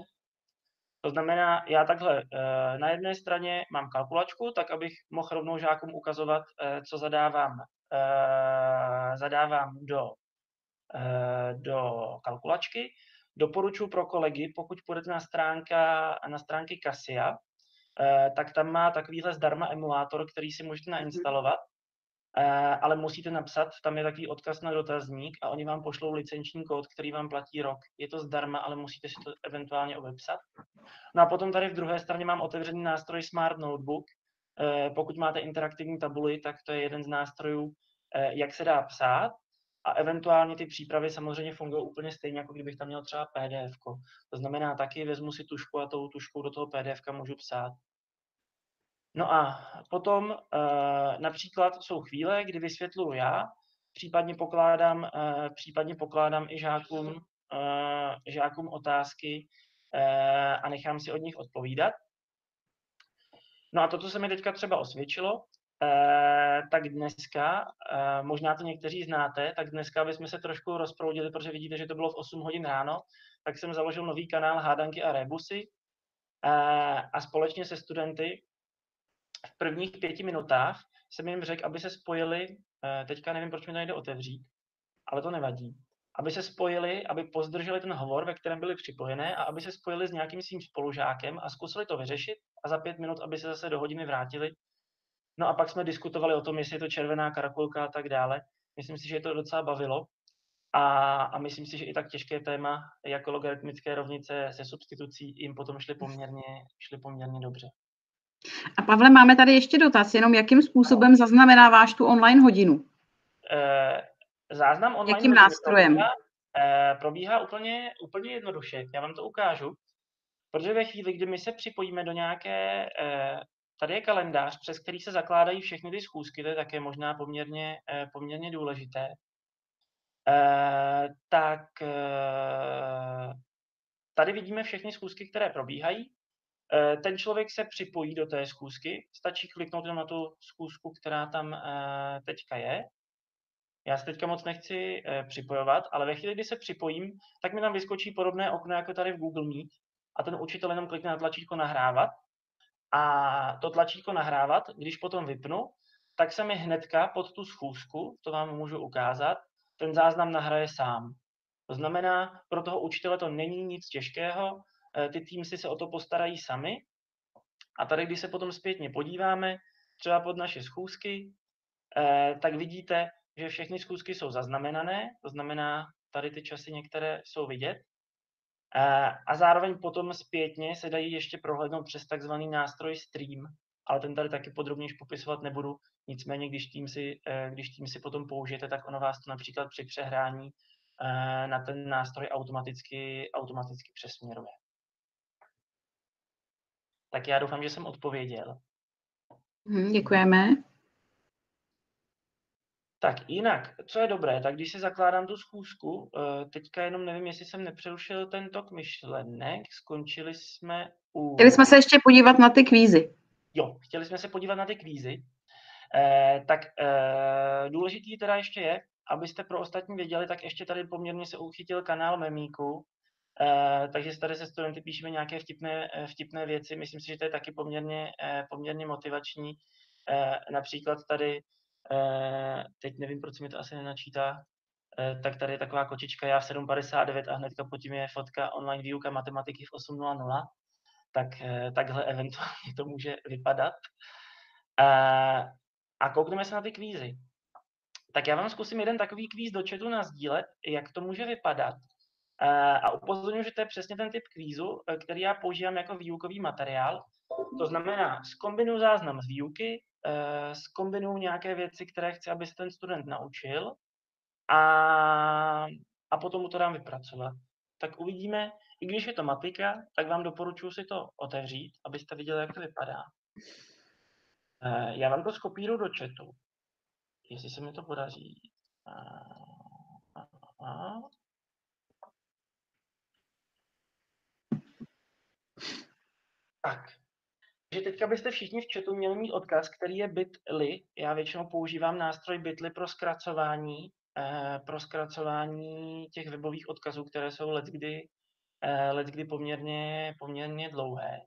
[SPEAKER 1] To znamená, já takhle eh, na jedné straně mám kalkulačku, tak abych mohl rovnou žákům ukazovat, eh, co zadávám, eh, zadávám do, eh, do kalkulačky. Doporučuji pro kolegy, pokud půjdete na, stránka, na stránky Cassia, eh, tak tam má takovýhle zdarma emulátor, který si můžete nainstalovat. Uh, ale musíte napsat, tam je takový odkaz na dotazník a oni vám pošlou licenční kód, který vám platí rok. Je to zdarma, ale musíte si to eventuálně obepsat. No a potom tady v druhé straně mám otevřený nástroj Smart Notebook. Uh, pokud máte interaktivní tabuli, tak to je jeden z nástrojů, uh, jak se dá psát. A eventuálně ty přípravy samozřejmě fungují úplně stejně, jako kdybych tam měl třeba P D F ko. To znamená, taky vezmu si tušku a tou tuškou do toho P D F ka můžu psát. No a potom uh, například jsou chvíle, kdy vysvětluji já, případně pokládám, uh, případně pokládám i žákům, uh, žákům otázky uh, a nechám si od nich odpovídat. No a to, co se mi teďka třeba osvědčilo, uh, tak dneska, uh, možná to někteří znáte, tak dneska, aby jsme se trošku rozproudili, protože vidíte, že to bylo v osm hodin ráno, tak jsem založil nový kanál Hádanky a rébusy uh, a společně se studenty v prvních pěti minutách jsem jim řekl, aby se spojili, teďka nevím, proč mi to nejde otevřít, ale to nevadí, aby se spojili, aby pozdrželi ten hovor, ve kterém byli připojené a aby se spojili s nějakým svým spolužákem a zkusili to vyřešit a za pět minut, aby se zase do hodiny vrátili. No a pak jsme diskutovali o tom, jestli je to červená karakulka a tak dále. Myslím si, že je to docela bavilo a, a myslím si, že i tak těžké téma jako logaritmické rovnice se substitucí jim potom šly poměrně, šly poměrně dobře.
[SPEAKER 3] A Pavle, máme tady ještě dotaz, jenom jakým způsobem zaznamenáváš tu online hodinu?
[SPEAKER 1] Eh, záznam online
[SPEAKER 3] Jakým nástrojem?
[SPEAKER 1] Probíhá, eh, probíhá úplně, úplně jednoduše. Já vám to ukážu. Protože ve chvíli, kdy my se připojíme do nějaké, eh, tady je kalendář, přes který se zakládají všechny ty schůzky, to je také možná poměrně, eh, poměrně důležité, eh, tak eh, tady vidíme všechny schůzky, které probíhají. Ten člověk se připojí do té schůzky, stačí kliknout na tu schůzku, která tam teďka je. Já se teďka moc nechci připojovat, ale ve chvíli, kdy se připojím, tak mi tam vyskočí podobné okno, jako tady v Google Meet a ten učitel jenom klikne na tlačítko nahrávat a to tlačítko nahrávat, když potom vypnu, tak se mi hnedka pod tu schůzku, to vám můžu ukázat, ten záznam nahraje sám. To znamená, pro toho učitele to není nic těžkého, ty Teamsy se o to postarají sami. A tady, když se potom zpětně podíváme, třeba pod naše schůzky, tak vidíte, že všechny schůzky jsou zaznamenané, to znamená, tady ty časy některé jsou vidět. A zároveň potom zpětně se dají ještě prohlédnout přes takzvaný nástroj Stream, ale ten tady taky podrobněji popisovat nebudu. Nicméně, když Teamsy, když Teamsy potom použijete, tak ono vás to například při přehrání na ten nástroj automaticky, automaticky přesměruje. Tak já doufám, že jsem odpověděl.
[SPEAKER 3] Děkujeme.
[SPEAKER 1] Tak jinak, co je dobré, tak když si zakládám tu schůzku, teďka jenom nevím, jestli jsem nepřerušil ten tok myšlenek, skončili jsme u...
[SPEAKER 3] Chtěli jsme se ještě podívat na ty kvízy.
[SPEAKER 1] Jo, chtěli jsme se podívat na ty kvízy. Eh, tak eh, důležitý teda ještě je, abyste pro ostatní věděli, tak ještě tady poměrně se uchytil kanál Memíku, eh, takže tady se studenty píšeme nějaké vtipné, vtipné věci, myslím si, že to je taky poměrně, eh, poměrně motivační. Eh, například tady Uh, teď nevím, proč se mi to asi nenačítá. Uh, tak tady je taková kočička, já v sedm padesát devět a hnedka pod tím je fotka online výuka matematiky v osm nula nula. Tak uh, takhle eventuálně to může vypadat. Uh, a koukneme se na ty kvízy. Tak já vám zkusím jeden takový kvíz do chatu nasdílet, jak to může vypadat. A upozorňuji, že to je přesně ten typ kvízu, který já používám jako výukový materiál. To znamená, zkombinuji záznam z výuky, zkombinuji nějaké věci, které chci, aby se ten student naučil a, a potom mu to dám vypracovat. Tak uvidíme, i když je to matika, tak vám doporučuji si to otevřít, abyste viděli, jak to vypadá. Já vám to skopíruji do chatu, jestli se mi to podaří. A, a, a. Tak, takže teďka byste všichni v chatu měli mít odkaz, který je bit.ly. Já většinou používám nástroj bit.ly pro zkracování, eh, pro zkracování těch webových odkazů, které jsou leckdy, eh, leckdy poměrně, poměrně dlouhé.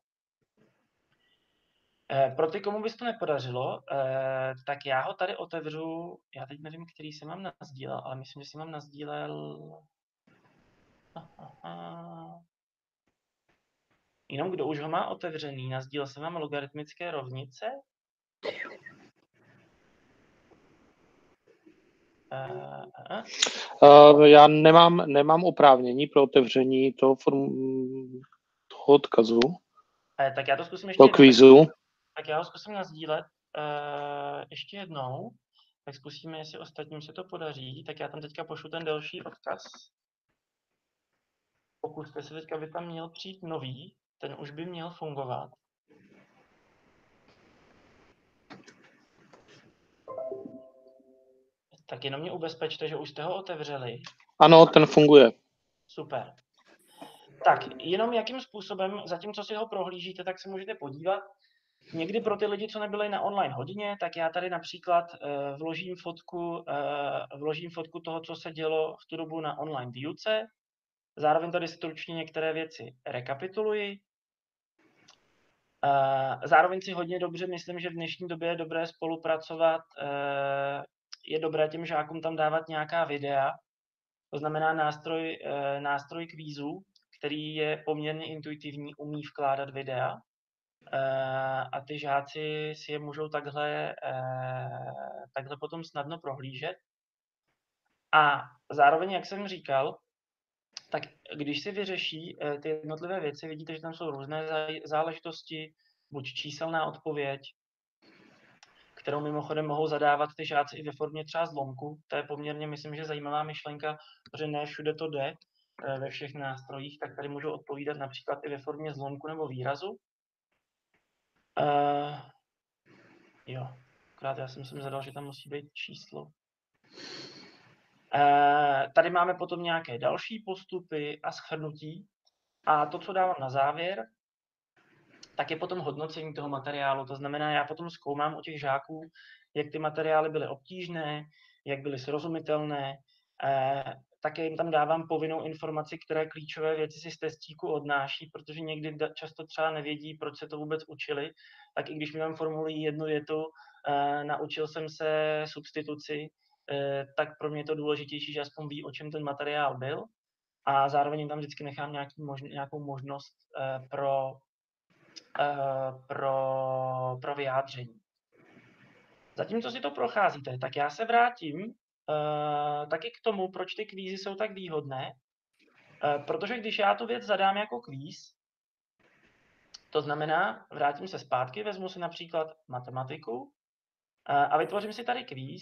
[SPEAKER 1] Eh, pro ty, komu by se to nepodařilo, eh, tak já ho tady otevřu, já teď nevím, který jsem vám nasdílel, ale myslím, že jsem vám nasdílel... Aha. Jenom kdo už ho má otevřený, nasdílel jsem vám logaritmické rovnice. Uh, uh.
[SPEAKER 2] Uh, já nemám, nemám oprávnění pro otevření toho, form, toho odkazu.
[SPEAKER 1] Uh, tak já to zkusím ještě
[SPEAKER 2] toho
[SPEAKER 1] jednou.
[SPEAKER 2] kvízu.
[SPEAKER 1] Tak, tak já ho zkusím nasdílet uh, ještě jednou. Tak zkusíme, jestli ostatním se to podaří. Tak já tam teďka pošlu ten další odkaz. Pokuste se teďka, by tam měl přijít nový. Ten už by měl fungovat. Tak jenom mě ubezpečte, že už jste ho otevřeli.
[SPEAKER 2] Ano, ten funguje.
[SPEAKER 1] Super. Tak, jenom jakým způsobem, zatímco si ho prohlížíte, tak se můžete podívat. Někdy pro ty lidi, co nebyli na online hodině, tak já tady například uh, vložím, fotku, uh, vložím fotku toho, co se dělo v tu dobu na online výuce. Zároveň tady stručně některé věci rekapituluji. Uh, zároveň si hodně dobře myslím, že v dnešní době je dobré spolupracovat. Uh, je dobré těm žákům tam dávat nějaká videa. To znamená nástroj, uh, nástroj kvízů, který je poměrně intuitivní, umí vkládat videa. Uh, a ty žáci si je můžou takhle, uh, takhle potom snadno prohlížet. A zároveň, jak jsem říkal, tak když si vyřeší uh, ty jednotlivé věci, vidíte, že tam jsou různé záležitosti, buď číselná odpověď, kterou mimochodem mohou zadávat ty žáci i ve formě třeba zlomku. To je poměrně, myslím, že zajímavá myšlenka, protože ne všude to jde uh, ve všech nástrojích, tak tady můžou odpovídat například i ve formě zlomku nebo výrazu. Uh, jo, akorát já jsem si zadal, že tam musí být číslo. Uh, tady máme potom nějaké další postupy a shrnutí. A to, co dávám na závěr, tak je potom hodnocení toho materiálu. To znamená, já potom zkoumám u těch žáků, jak ty materiály byly obtížné, jak byly srozumitelné. Uh, také jim tam dávám povinnou informaci, které klíčové věci si z testíku odnáší, protože někdy často třeba nevědí, proč se to vůbec učili. Tak i když mi tam formulují jednu větu, uh, naučil jsem se substituci, uh, tak pro mě je to důležitější, že aspoň ví, o čem ten materiál byl. A zároveň jim tam vždycky nechám nějaký možn- nějakou možnost uh, pro, uh, pro, pro vyjádření. Zatímco si to procházíte, tak já se vrátím Uh, taky k tomu, proč ty kvízy jsou tak výhodné. Uh, protože když já tu věc zadám jako kvíz, to znamená, vrátím se zpátky, vezmu si například matematiku uh, a vytvořím si tady kvíz,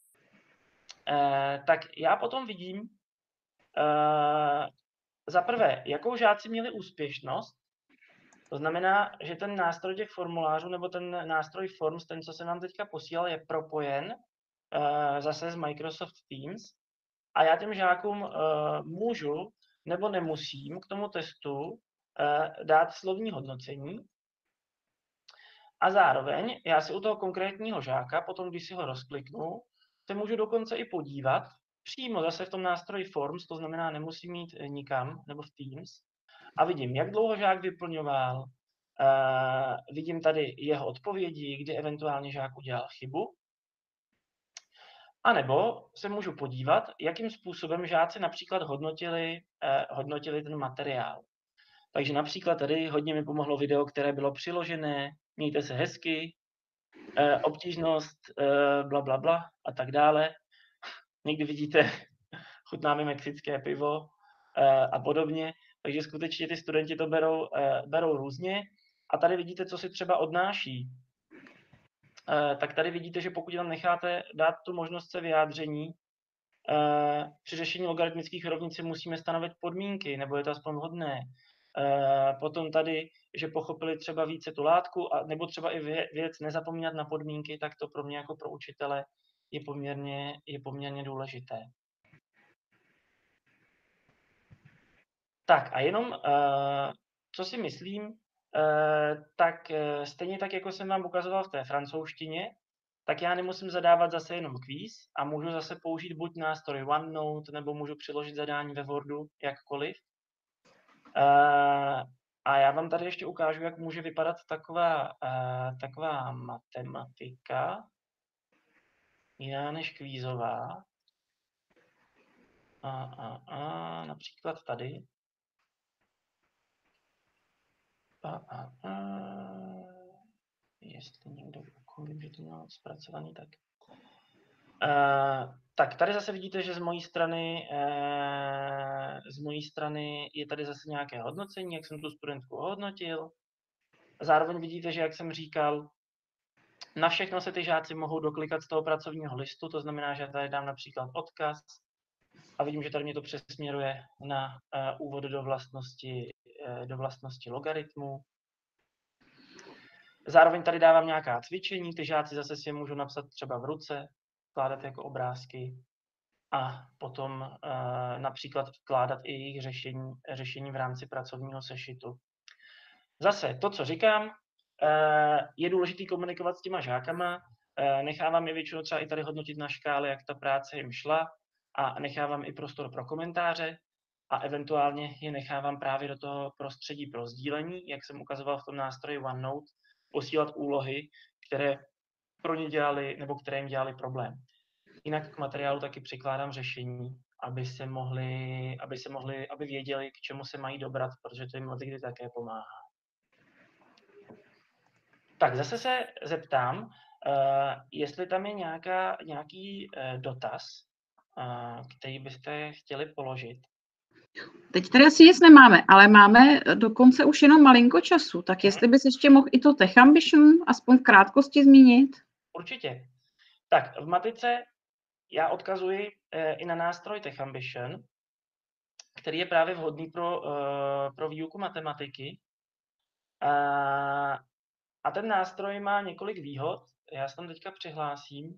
[SPEAKER 1] uh, tak já potom vidím uh, za prvé, jakou žáci měli úspěšnost. To znamená, že ten nástroj těch formulářů nebo ten nástroj Forms, ten, co jsem vám teďka posílal, je propojen Uh, zase z Microsoft Teams a já těm žákům uh, můžu nebo nemusím k tomu testu uh, dát slovní hodnocení a zároveň já si u toho konkrétního žáka, potom když si ho rozkliknu, se můžu dokonce i podívat přímo zase v tom nástroji Forms, to znamená nemusím jít nikam nebo v Teams a vidím, jak dlouho žák vyplňoval, uh, vidím tady jeho odpovědi, kdy eventuálně žák udělal chybu. A nebo se můžu podívat, jakým způsobem žáci například hodnotili, eh, hodnotili ten materiál. Takže například tady hodně mi pomohlo video, které bylo přiložené, mějte se hezky, eh, obtížnost, eh, bla, bla, bla a tak dále. Někdy vidíte, chutnáme mexické pivo eh, a podobně. Takže skutečně ty studenti to berou, eh, berou různě. A tady vidíte, co si třeba odnáší. Eh, tak tady vidíte, že pokud tam necháte dát tu možnost se vyjádření, eh, při řešení logaritmických rovnic si musíme stanovit podmínky, nebo je to aspoň vhodné. Eh, potom tady, že pochopili třeba více tu látku, a, nebo třeba i vě, věc nezapomínat na podmínky, tak to pro mě jako pro učitele je poměrně, je poměrně důležité. Tak a jenom, uh, co si myslím, uh, tak uh, stejně tak, jako jsem vám ukazoval v té francouzštině, tak já nemusím zadávat zase jenom kvíz a můžu zase použít buď nástroj OneNote, nebo můžu přiložit zadání ve Wordu, jakkoliv. Uh, a já vám tady ještě ukážu, jak může vypadat taková, uh, taková matematika, jiná než kvízová. A, a, a například tady. A, a, a, jestli někdo ukolí, že to mělo zpracovaný, tak. Uh, tak tady zase vidíte, že z mojí strany uh, z mojí strany je tady zase nějaké hodnocení, jak jsem tu studentku hodnotil. Zároveň vidíte, že jak jsem říkal, na všechno se ty žáci mohou doklikat z toho pracovního listu, to znamená, že tady dám například odkaz a vidím, že tady mě to přesměruje na uh, úvod do vlastnosti, uh, do vlastnosti logaritmu. Zároveň tady dávám nějaká cvičení, ty žáci zase si je můžou napsat třeba v ruce, vkládat jako obrázky a potom uh, například vkládat i jejich řešení, řešení v rámci pracovního sešitu. Zase to, co říkám, uh, je důležité komunikovat s těma žákama, uh, nechávám je většinou třeba i tady hodnotit na škále, jak ta práce jim šla a nechávám i prostor pro komentáře a eventuálně je nechávám právě do toho prostředí pro sdílení, jak jsem ukazoval v tom nástroji OneNote, posílat úlohy, které pro ně dělali, nebo které jim dělali problém. Jinak k materiálu taky přikládám řešení, aby se mohli, aby se mohli, aby věděli, k čemu se mají dobrat, protože to jim někdy také pomáhá. Tak zase se zeptám, uh, jestli tam je nějaká, nějaký uh, dotaz, uh, který byste chtěli položit.
[SPEAKER 3] Teď tady asi nic nemáme, ale máme dokonce už jenom malinko času, tak jestli bys ještě mohl i to Tech Ambition aspoň v krátkosti zmínit?
[SPEAKER 1] Určitě. Tak v matice já odkazuji eh, i na nástroj Tech Ambition, který je právě vhodný pro, uh, pro výuku matematiky. Uh, a ten nástroj má několik výhod. Já se tam teďka přihlásím.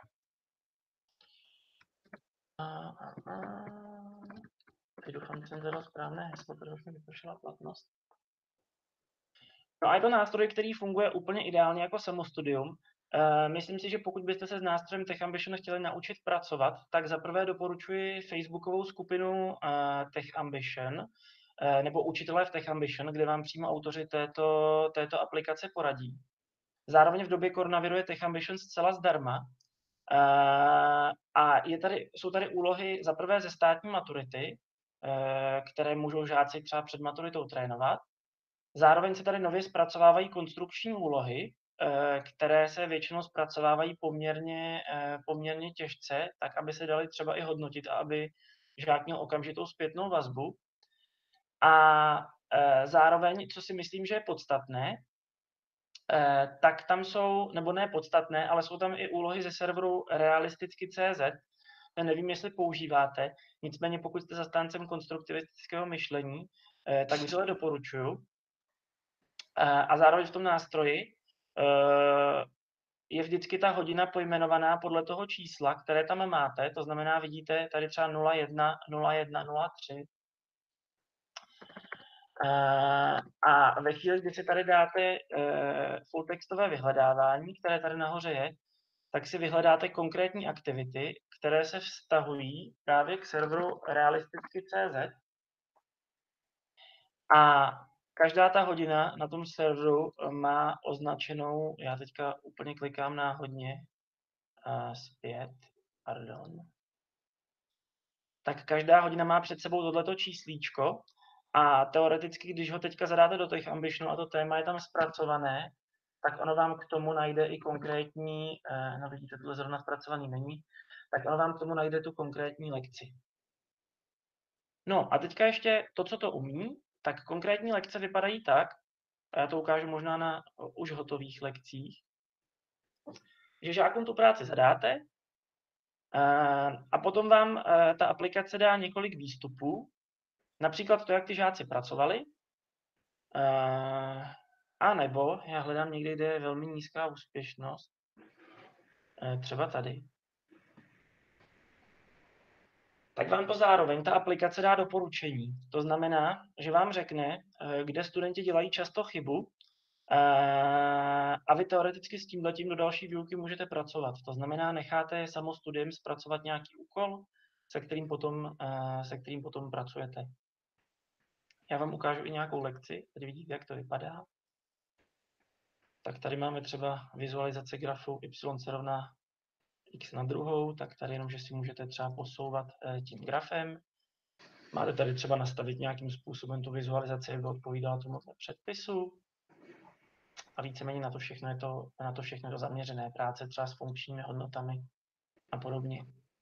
[SPEAKER 1] Uh, uh, uh. Teď doufám, že jsem zadal správné heslo, protože mi vypršela platnost. No a je to nástroj, který funguje úplně ideálně jako samostudium. Uh, myslím si, že pokud byste se s nástrojem Tech Ambition chtěli naučit pracovat, tak zaprvé doporučuji facebookovou skupinu uh, Tech Ambition, uh, nebo učitelé v Tech Ambition, kde vám přímo autoři této, této aplikace poradí. Zároveň v době koronaviru je Tech Ambition zcela zdarma. Uh, a je tady, jsou tady úlohy zaprvé ze státní maturity, uh, které můžou žáci třeba před maturitou trénovat. Zároveň se tady nově zpracovávají konstrukční úlohy, které se většinou zpracovávají poměrně, poměrně těžce, tak aby se daly třeba i hodnotit a aby žák měl okamžitou zpětnou vazbu. A zároveň, co si myslím, že je podstatné, tak tam jsou, nebo ne podstatné, ale jsou tam i úlohy ze serveru realisticky tečka cé zet. Nevím, jestli používáte, nicméně pokud jste zastáncem konstruktivistického myšlení, tak vřele doporučuju. A zároveň v tom nástroji je vždycky ta hodina pojmenovaná podle toho čísla, které tam máte, to znamená, vidíte tady třeba nula jedna, nula jedna, nula tři. A ve chvíli, kdy si tady dáte full textové vyhledávání, které tady nahoře je, tak si vyhledáte konkrétní aktivity, které se vztahují právě k serveru realisticky tečka cé zet. A každá ta hodina na tom serveru má označenou, já teďka úplně klikám náhodně uh, zpět, pardon, tak každá hodina má před sebou tohleto číslíčko a teoreticky, když ho teďka zadáte do těch ambitionů a to téma je tam zpracované, tak ono vám k tomu najde i konkrétní, eh, no vidíte, tohle zrovna zpracovaný není, tak ono vám k tomu najde tu konkrétní lekci. No a teďka ještě to, co to umí, tak konkrétní lekce vypadají tak, a já to ukážu možná na už hotových lekcích, že žákům tu práci zadáte a potom vám ta aplikace dá několik výstupů, například to, jak ty žáci pracovali, a nebo já hledám někde, kde je velmi nízká úspěšnost, třeba tady. Tak vám to zároveň ta aplikace dá doporučení. To znamená, že vám řekne, kde studenti dělají často chybu a vy teoreticky s tímhletím do další výuky můžete pracovat. To znamená, necháte samostudiem zpracovat nějaký úkol, se kterým potom, se kterým potom pracujete. Já vám ukážu i nějakou lekci, tady vidíte, jak to vypadá. Tak tady máme třeba vizualizace grafu y se rovná x na druhou, tak tady jenom, že si můžete třeba posouvat tím grafem. Máte tady třeba nastavit nějakým způsobem tu vizualizaci, aby odpovídala tomu předpisu. A víceméně na to všechno je to, na to všechno je to zaměřené. Práce třeba s funkčními hodnotami a podobně.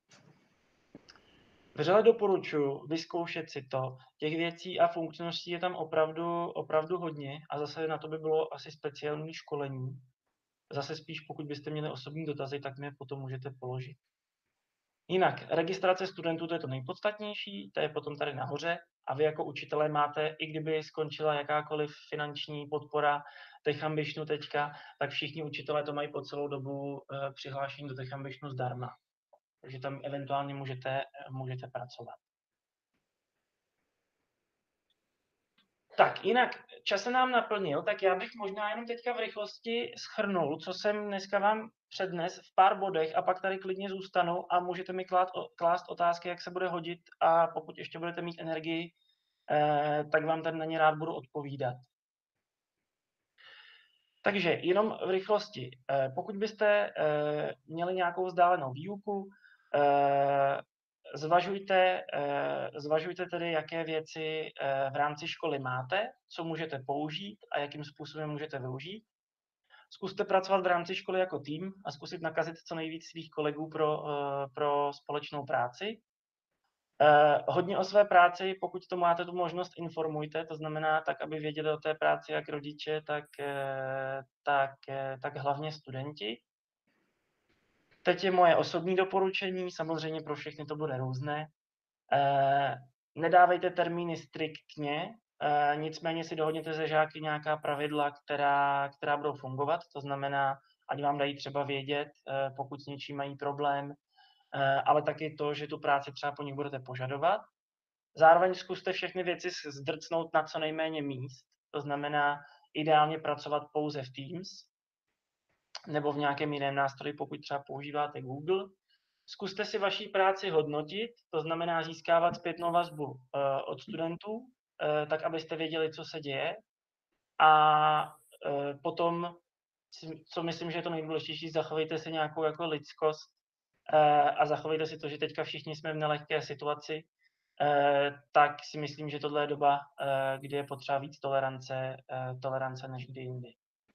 [SPEAKER 1] Vřele doporučuji vyzkoušet si to. Těch věcí a funkčností je tam opravdu, opravdu hodně a zase na to by bylo asi speciální školení. Zase spíš, pokud byste měli osobní dotazy, tak mi je potom můžete položit. Jinak, registrace studentů, to je to nejpodstatnější, to je potom tady nahoře a vy jako učitelé máte, i kdyby skončila jakákoliv finanční podpora Tech Ambitionu teďka, tak všichni učitelé to mají po celou dobu uh, přihlášení do Tech Ambitionu zdarma. Takže tam eventuálně můžete, můžete pracovat. Tak, jinak, čas se nám naplnil, tak já bych možná jenom teďka v rychlosti shrnul, co jsem dneska vám přednes v pár bodech a pak tady klidně zůstanu a můžete mi klát, klást otázky, jak se bude hodit a pokud ještě budete mít energii, eh, tak vám tady na ně rád budu odpovídat. Takže jenom v rychlosti, eh, pokud byste eh, měli nějakou vzdálenou výuku, eh, Zvažujte, zvažujte tedy, jaké věci v rámci školy máte, co můžete použít a jakým způsobem můžete využít. Zkuste pracovat v rámci školy jako tým a zkusit nakazit co nejvíc svých kolegů pro, pro společnou práci. Hodně o své práci, pokud to máte tu možnost, informujte, to znamená tak, aby věděli o té práci jak rodiče, tak, tak, tak hlavně studenti. Teď je moje osobní doporučení, samozřejmě pro všechny to bude různé. Eh, nedávejte termíny striktně, eh, nicméně si dohodněte se žáky nějaká pravidla, která, která budou fungovat, to znamená, ať vám dají třeba vědět, eh, pokud s něčím mají problém, eh, ale taky to, že tu práci třeba po nich budete požadovat. Zároveň zkuste všechny věci zdrcnout na co nejméně míst, to znamená ideálně pracovat pouze v Teams, nebo v nějakém jiném nástroji, pokud třeba používáte Google. Zkuste si vaší práci hodnotit, to znamená získávat zpětnou vazbu uh, od studentů, uh, tak abyste věděli, co se děje. A uh, potom, co myslím, že je to nejdůležitější, zachovejte si nějakou jako lidskost uh, a zachovejte si to, že teďka všichni jsme v nelehké situaci, uh, tak si myslím, že tohle je doba, uh, kdy je potřeba víc tolerance, uh, tolerance než kdy jindy.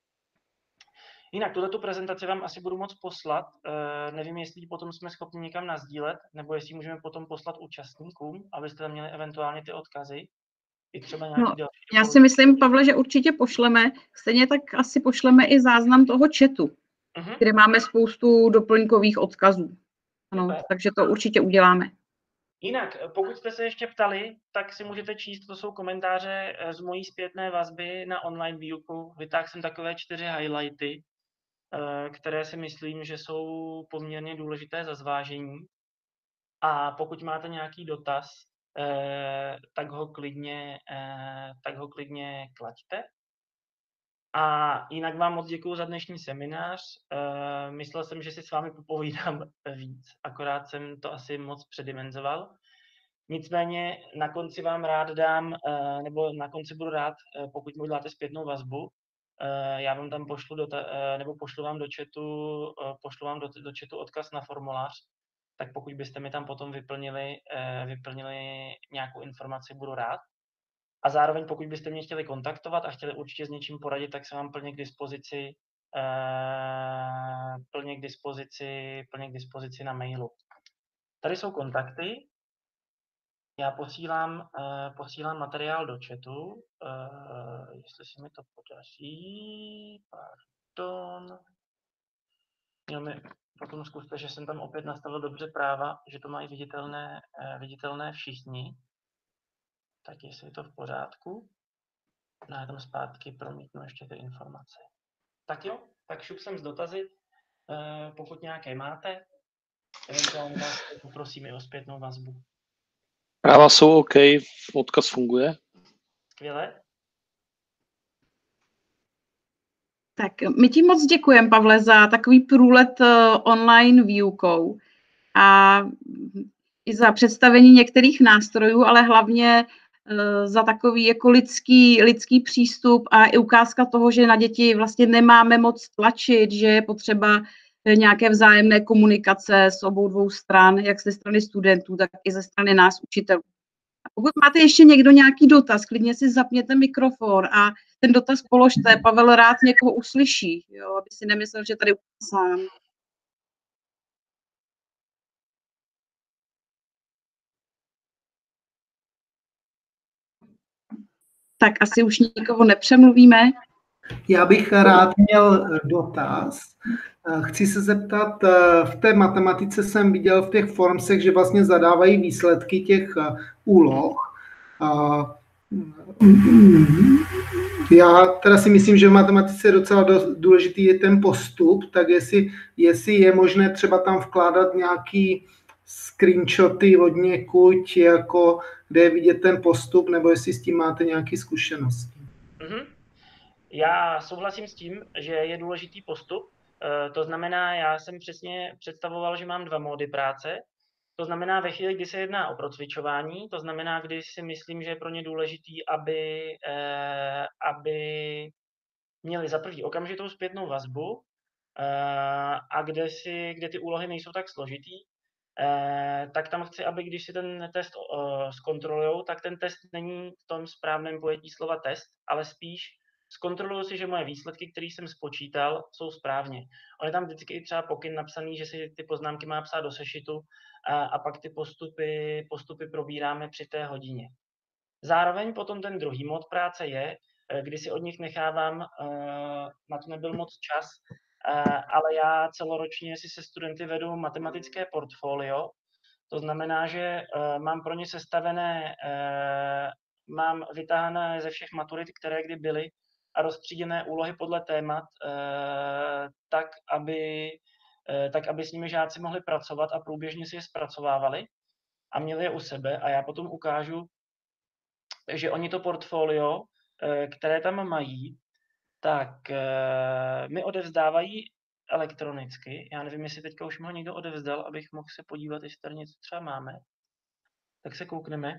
[SPEAKER 1] Jinak, tuto prezentaci vám asi budu moct poslat. E, nevím, jestli potom jsme schopni někam nasdílet, nebo jestli můžeme potom poslat účastníkům, abyste tam měli eventuálně ty odkazy. I třeba nějaký
[SPEAKER 3] no,
[SPEAKER 1] další
[SPEAKER 3] já si myslím, Pavle, že určitě pošleme. Stejně tak asi pošleme i záznam toho chatu, uh-huh. kde máme spoustu doplňkových odkazů. Ano, takže to určitě uděláme.
[SPEAKER 1] Jinak, pokud jste se ještě ptali, tak si můžete číst, to jsou komentáře z mojí zpětné vazby na online výuku. Vytáhl jsem takové čtyři highlighty, které si myslím, že jsou poměrně důležité za zvážení. A pokud máte nějaký dotaz, tak ho klidně, tak ho klidně klaďte. A jinak vám moc děkuju za dnešní seminář. Myslel jsem, že si s vámi popovídám víc, akorát jsem to asi moc předimenzoval. Nicméně na konci vám rád dám, nebo na konci budu rád, pokud mi dáte zpětnou vazbu. Já vám tam pošlu, do ta, nebo pošlu vám do chatu, pošlu vám do, do chatu odkaz na formulář, tak pokud byste mi tam potom vyplnili, vyplnili nějakou informaci, budu rád. A zároveň pokud byste mě chtěli kontaktovat a chtěli určitě s něčím poradit, tak jsem vám plně k dispozici, plně k dispozici, plně k dispozici na mailu. Tady jsou kontakty. Já posílám, uh, posílám materiál do chatu, uh, jestli se mi to podaří, pardon. Měl mi, potom zkuste, že jsem tam opět nastavil dobře práva, že to mají viditelné, uh, viditelné všichni. Tak jestli je to v pořádku, no já tam zpátky promítnu ještě ty informace. Tak jo, tak šup sem z dotazy, uh, pokud nějaké máte, eventuálně vás poprosím i o zpětnou vazbu.
[SPEAKER 2] Práva jsou OK, odkaz funguje.
[SPEAKER 1] Skvěle.
[SPEAKER 3] Tak my ti moc děkujeme, Pavle, za takový průlet online výukou a i za představení některých nástrojů, ale hlavně za takový jako lidský, lidský přístup a i ukázka toho, že na děti vlastně nemáme moc tlačit, že je potřeba nějaké vzájemné komunikace s obou dvou stran, jak ze strany studentů, tak i ze strany nás, učitelů. A pokud máte ještě někdo nějaký dotaz, klidně si zapněte mikrofon a ten dotaz položte. Pavel rád někoho uslyší, jo, aby si nemyslel, že tady sám. Tak asi už nikoho nepřemluvíme.
[SPEAKER 5] Já bych rád měl dotaz. Chci se zeptat, v té matematice jsem viděl v těch formsech, že vlastně zadávají výsledky těch úloh. Já teda si myslím, že v matematice je docela důležitý je ten postup, tak jestli, jestli je možné třeba tam vkládat nějaký screenshoty od někud, jako kde je vidět ten postup, nebo jestli s tím máte nějaké zkušenosti.
[SPEAKER 1] Mm-hmm. Já souhlasím s tím, že je důležitý postup. To znamená, já jsem přesně představoval, že mám dva módy práce. To znamená ve chvíli, kdy se jedná o procvičování, to znamená, kdy si myslím, že je pro ně důležitý, aby, eh, aby měli za první okamžitou zpětnou vazbu eh, a kde, si, kde ty úlohy nejsou tak složitý, eh, tak tam chci, aby když si ten test eh, zkontrolujou, tak ten test není v tom správném pojetí slova test, ale spíš zkontroluju si, že moje výsledky, které jsem spočítal, jsou správně. On je tam vždycky i třeba pokyn napsaný, že si ty poznámky má psát do sešitu a, a pak ty postupy, postupy probíráme při té hodině. Zároveň potom ten druhý mod práce je, kdy si od nich nechávám, na to nebyl moc čas, ale já celoročně si se studenty vedu matematické portfolio. To znamená, že mám pro ně sestavené, mám vytáhané ze všech maturit, které kdy byly, a rozstříděné úlohy podle témat, tak aby, tak, aby s nimi žáci mohli pracovat a průběžně si je zpracovávali a měli je u sebe. A já potom ukážu, že oni to portfolio, které tam mají, tak mi odevzdávají elektronicky. Já nevím, jestli teďka už mi ho někdo odevzdal, abych mohl se podívat, jestli tady něco třeba máme. Tak se koukneme.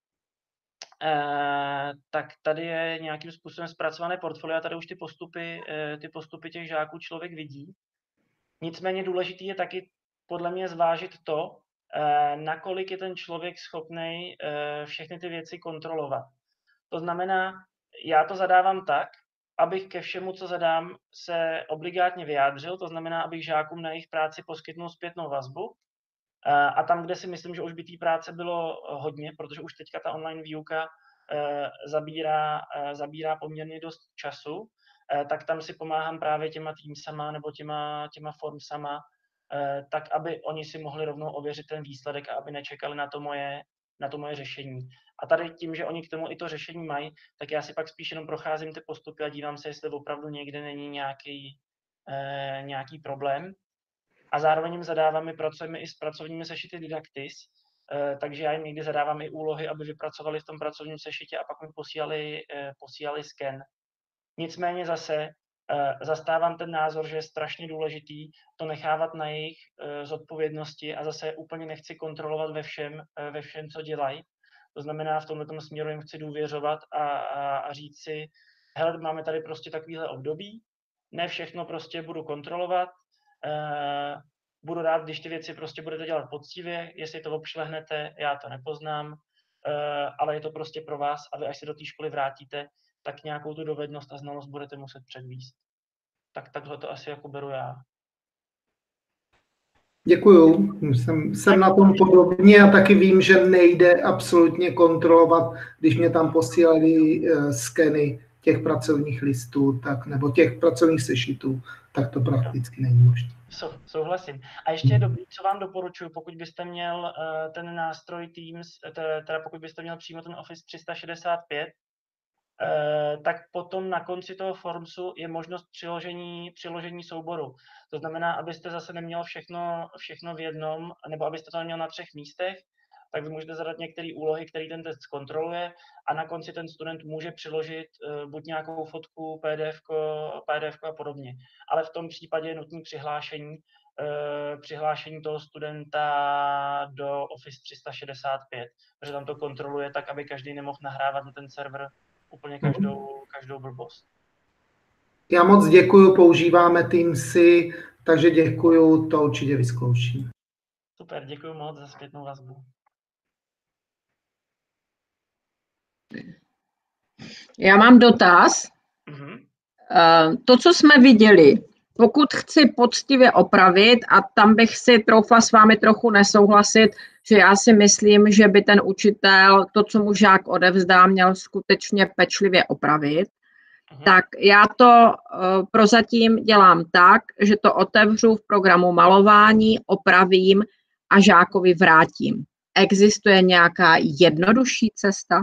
[SPEAKER 1] Uh, tak tady je nějakým způsobem zpracované portfolio a tady už ty postupy, uh, ty postupy těch žáků člověk vidí. Nicméně důležitý je taky podle mě zvážit to, uh, nakolik je ten člověk schopný uh, všechny ty věci kontrolovat. To znamená, já to zadávám tak, abych ke všemu, co zadám, se obligátně vyjádřil, to znamená, abych žákům na jejich práci poskytnul zpětnou vazbu. A tam, kde si myslím, že už by té práce bylo hodně, protože už teďka ta online výuka zabírá, zabírá poměrně dost času, tak tam si pomáhám právě těma Teamsama nebo těma, těma Formsama, tak aby oni si mohli rovnou ověřit ten výsledek a aby nečekali na to moje, na to moje řešení. A tady tím, že oni k tomu i to řešení mají, tak já si pak spíš jenom procházím ty postupy a dívám se, jestli opravdu někde není nějaký, nějaký problém. A zároveň jim zadávám, my pracujeme i s pracovními sešity Didaktis, takže já jim někdy zadávám i úlohy, aby vypracovali v tom pracovním sešitě a pak mi posílali, posílali sken. Nicméně zase zastávám ten názor, že je strašně důležitý to nechávat na jejich zodpovědnosti a zase úplně nechci kontrolovat ve všem, ve všem, co dělají. To znamená, v tomto směru jim chci důvěřovat a, a, a říct si, hele, máme tady prostě takovýhle období, ne všechno prostě budu kontrolovat, budu rád, když ty věci prostě budete dělat poctivě, jestli to obšlehnete, já to nepoznám, ale je to prostě pro vás a vy, až se do té školy vrátíte, tak nějakou tu dovednost a znalost budete muset předvíst. Tak takhle to asi jako beru já.
[SPEAKER 5] Děkuju. Jsem, jsem na tom podobně a taky vím, že nejde absolutně kontrolovat, když mě tam posílali uh, skeny těch pracovních listů tak, nebo těch pracovních sešitů, tak to prakticky není možné.
[SPEAKER 1] So, souhlasím. A ještě je dobrý, co vám doporučuji, pokud byste měl uh, ten nástroj Teams, teda pokud byste měl přímo ten Office tři sta šedesát pět, uh, tak potom na konci toho Formsu je možnost přiložení, přiložení souboru. To znamená, abyste zase neměl všechno, všechno v jednom, nebo abyste to neměl na třech místech, tak vy můžete zadat některé úlohy, které ten test zkontroluje a na konci ten student může přiložit uh, buď nějakou fotku, P D F, P D F a podobně. Ale v tom případě je nutné přihlášení, uh, přihlášení toho studenta do Office tři sta šedesát pět, protože tam to kontroluje tak, aby každý nemohl nahrávat na ten server úplně každou, každou blbost.
[SPEAKER 5] Já moc děkuju, používáme Teamsy, takže děkuju, to určitě vyzkouším.
[SPEAKER 1] Super, děkuju moc za zpětnou vazbu.
[SPEAKER 6] Já mám dotaz.
[SPEAKER 1] Mm-hmm.
[SPEAKER 6] To, co jsme viděli, pokud chci poctivě opravit, a tam bych si troufla s vámi trochu nesouhlasit, že já si myslím, že by ten učitel to, co mu žák odevzdá, měl skutečně pečlivě opravit, mm-hmm. tak já to uh, prozatím dělám tak, že to otevřu v programu malování, opravím a žákovi vrátím. Existuje nějaká jednodušší cesta?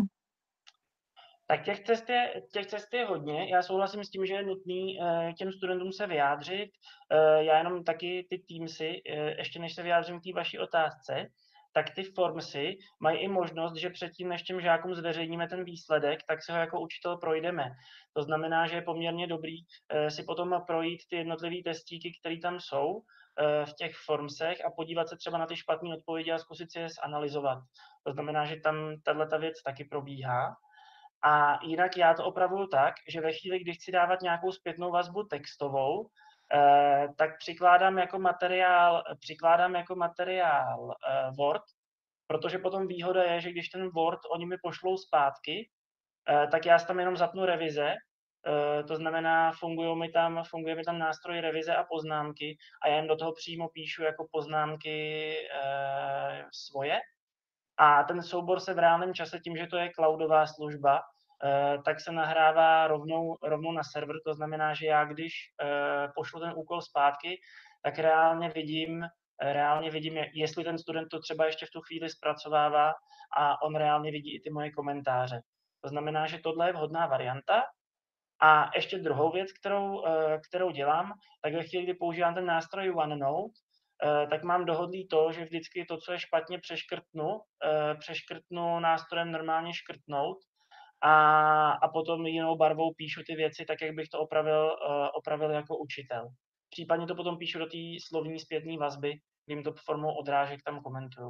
[SPEAKER 1] Tak těch cest, je, těch cest je hodně. Já souhlasím s tím, že je nutný uh, těm studentům se vyjádřit. Uh, já jenom taky ty Teamsy, uh, ještě než se vyjádřím k té vaší otázce, tak ty Formsy mají i možnost, že předtím, než těm žákům zveřejníme ten výsledek, tak se ho jako učitel projdeme. To znamená, že je poměrně dobrý uh, si potom projít ty jednotlivé testíky, které tam jsou uh, v těch Formsech a podívat se třeba na ty špatné odpovědi a zkusit si je zanalizovat. To znamená, že tam tato věc taky probíhá. A jinak já to opravuju tak, že ve chvíli, kdy chci dávat nějakou zpětnou vazbu textovou, eh, tak přikládám jako materiál, přikládám jako materiál eh, Word, protože potom výhoda je, že když ten Word oni mi pošlou zpátky, eh, tak já tam jenom zapnu revize, eh, to znamená, fungují mi tam, funguje mi tam nástroj revize a poznámky a já jen do toho přímo píšu jako poznámky eh, svoje. A ten soubor se v reálném čase, tím, že to je cloudová služba, eh, tak se nahrává rovnou, rovnou na server. To znamená, že já když eh, pošlu ten úkol zpátky, tak reálně vidím, reálně vidím, jestli ten student to třeba ještě v tu chvíli zpracovává a on reálně vidí i ty moje komentáře. To znamená, že tohle je vhodná varianta. A ještě druhou věc, kterou, eh, kterou dělám, tak ve chvíli, kdy používám ten nástroj OneNote, tak mám dohodlý to, že vždycky to, co je špatně, přeškrtnu, přeškrtnu nástrojem normálně škrtnout a, a potom jinou barvou píšu ty věci tak, jak bych to opravil, opravil jako učitel. Případně to potom píšu do té slovní zpětné vazby, kdy jim to formou odrážek tam komentuju.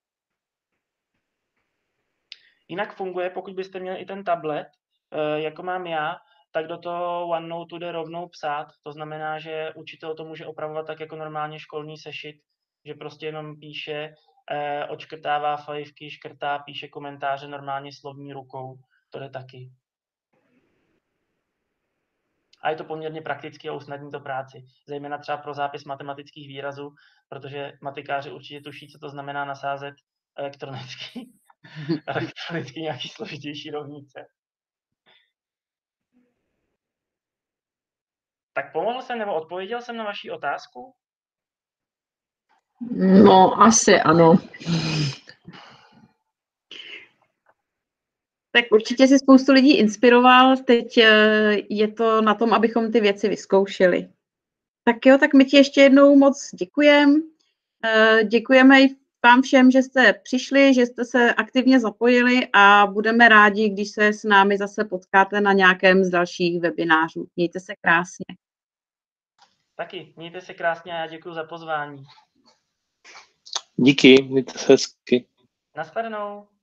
[SPEAKER 1] Jinak funguje, pokud byste měli i ten tablet, jako mám já, tak do toho OneNote jde rovnou psát. To znamená, že učitel to může opravovat tak jako normálně školní sešit, že prostě jenom píše, eh, odškrtává fajfky, škrtá, píše komentáře normálně slovní rukou. To jde taky. A je to poměrně prakticky a usnadní to práci. Zejména třeba pro zápis matematických výrazů, protože matikáři určitě tuší, co to znamená nasázet elektronicky, elektronicky nějaký složitější rovnice. Tak pomohl jsem nebo odpověděl jsem na vaši otázku?
[SPEAKER 6] No, asi ano.
[SPEAKER 3] Tak určitě si spoustu lidí inspiroval, teď je to na tom, abychom ty věci vyzkoušeli. Tak jo, tak my ti ještě jednou moc děkujeme. Děkujeme i vám všem, že jste přišli, že jste se aktivně zapojili a budeme rádi, když se s námi zase potkáte na nějakém z dalších webinářů. Mějte se krásně.
[SPEAKER 1] Taky, mějte se krásně a já děkuji za pozvání.
[SPEAKER 2] Díky, mějte se hezky.
[SPEAKER 1] Nashledanou.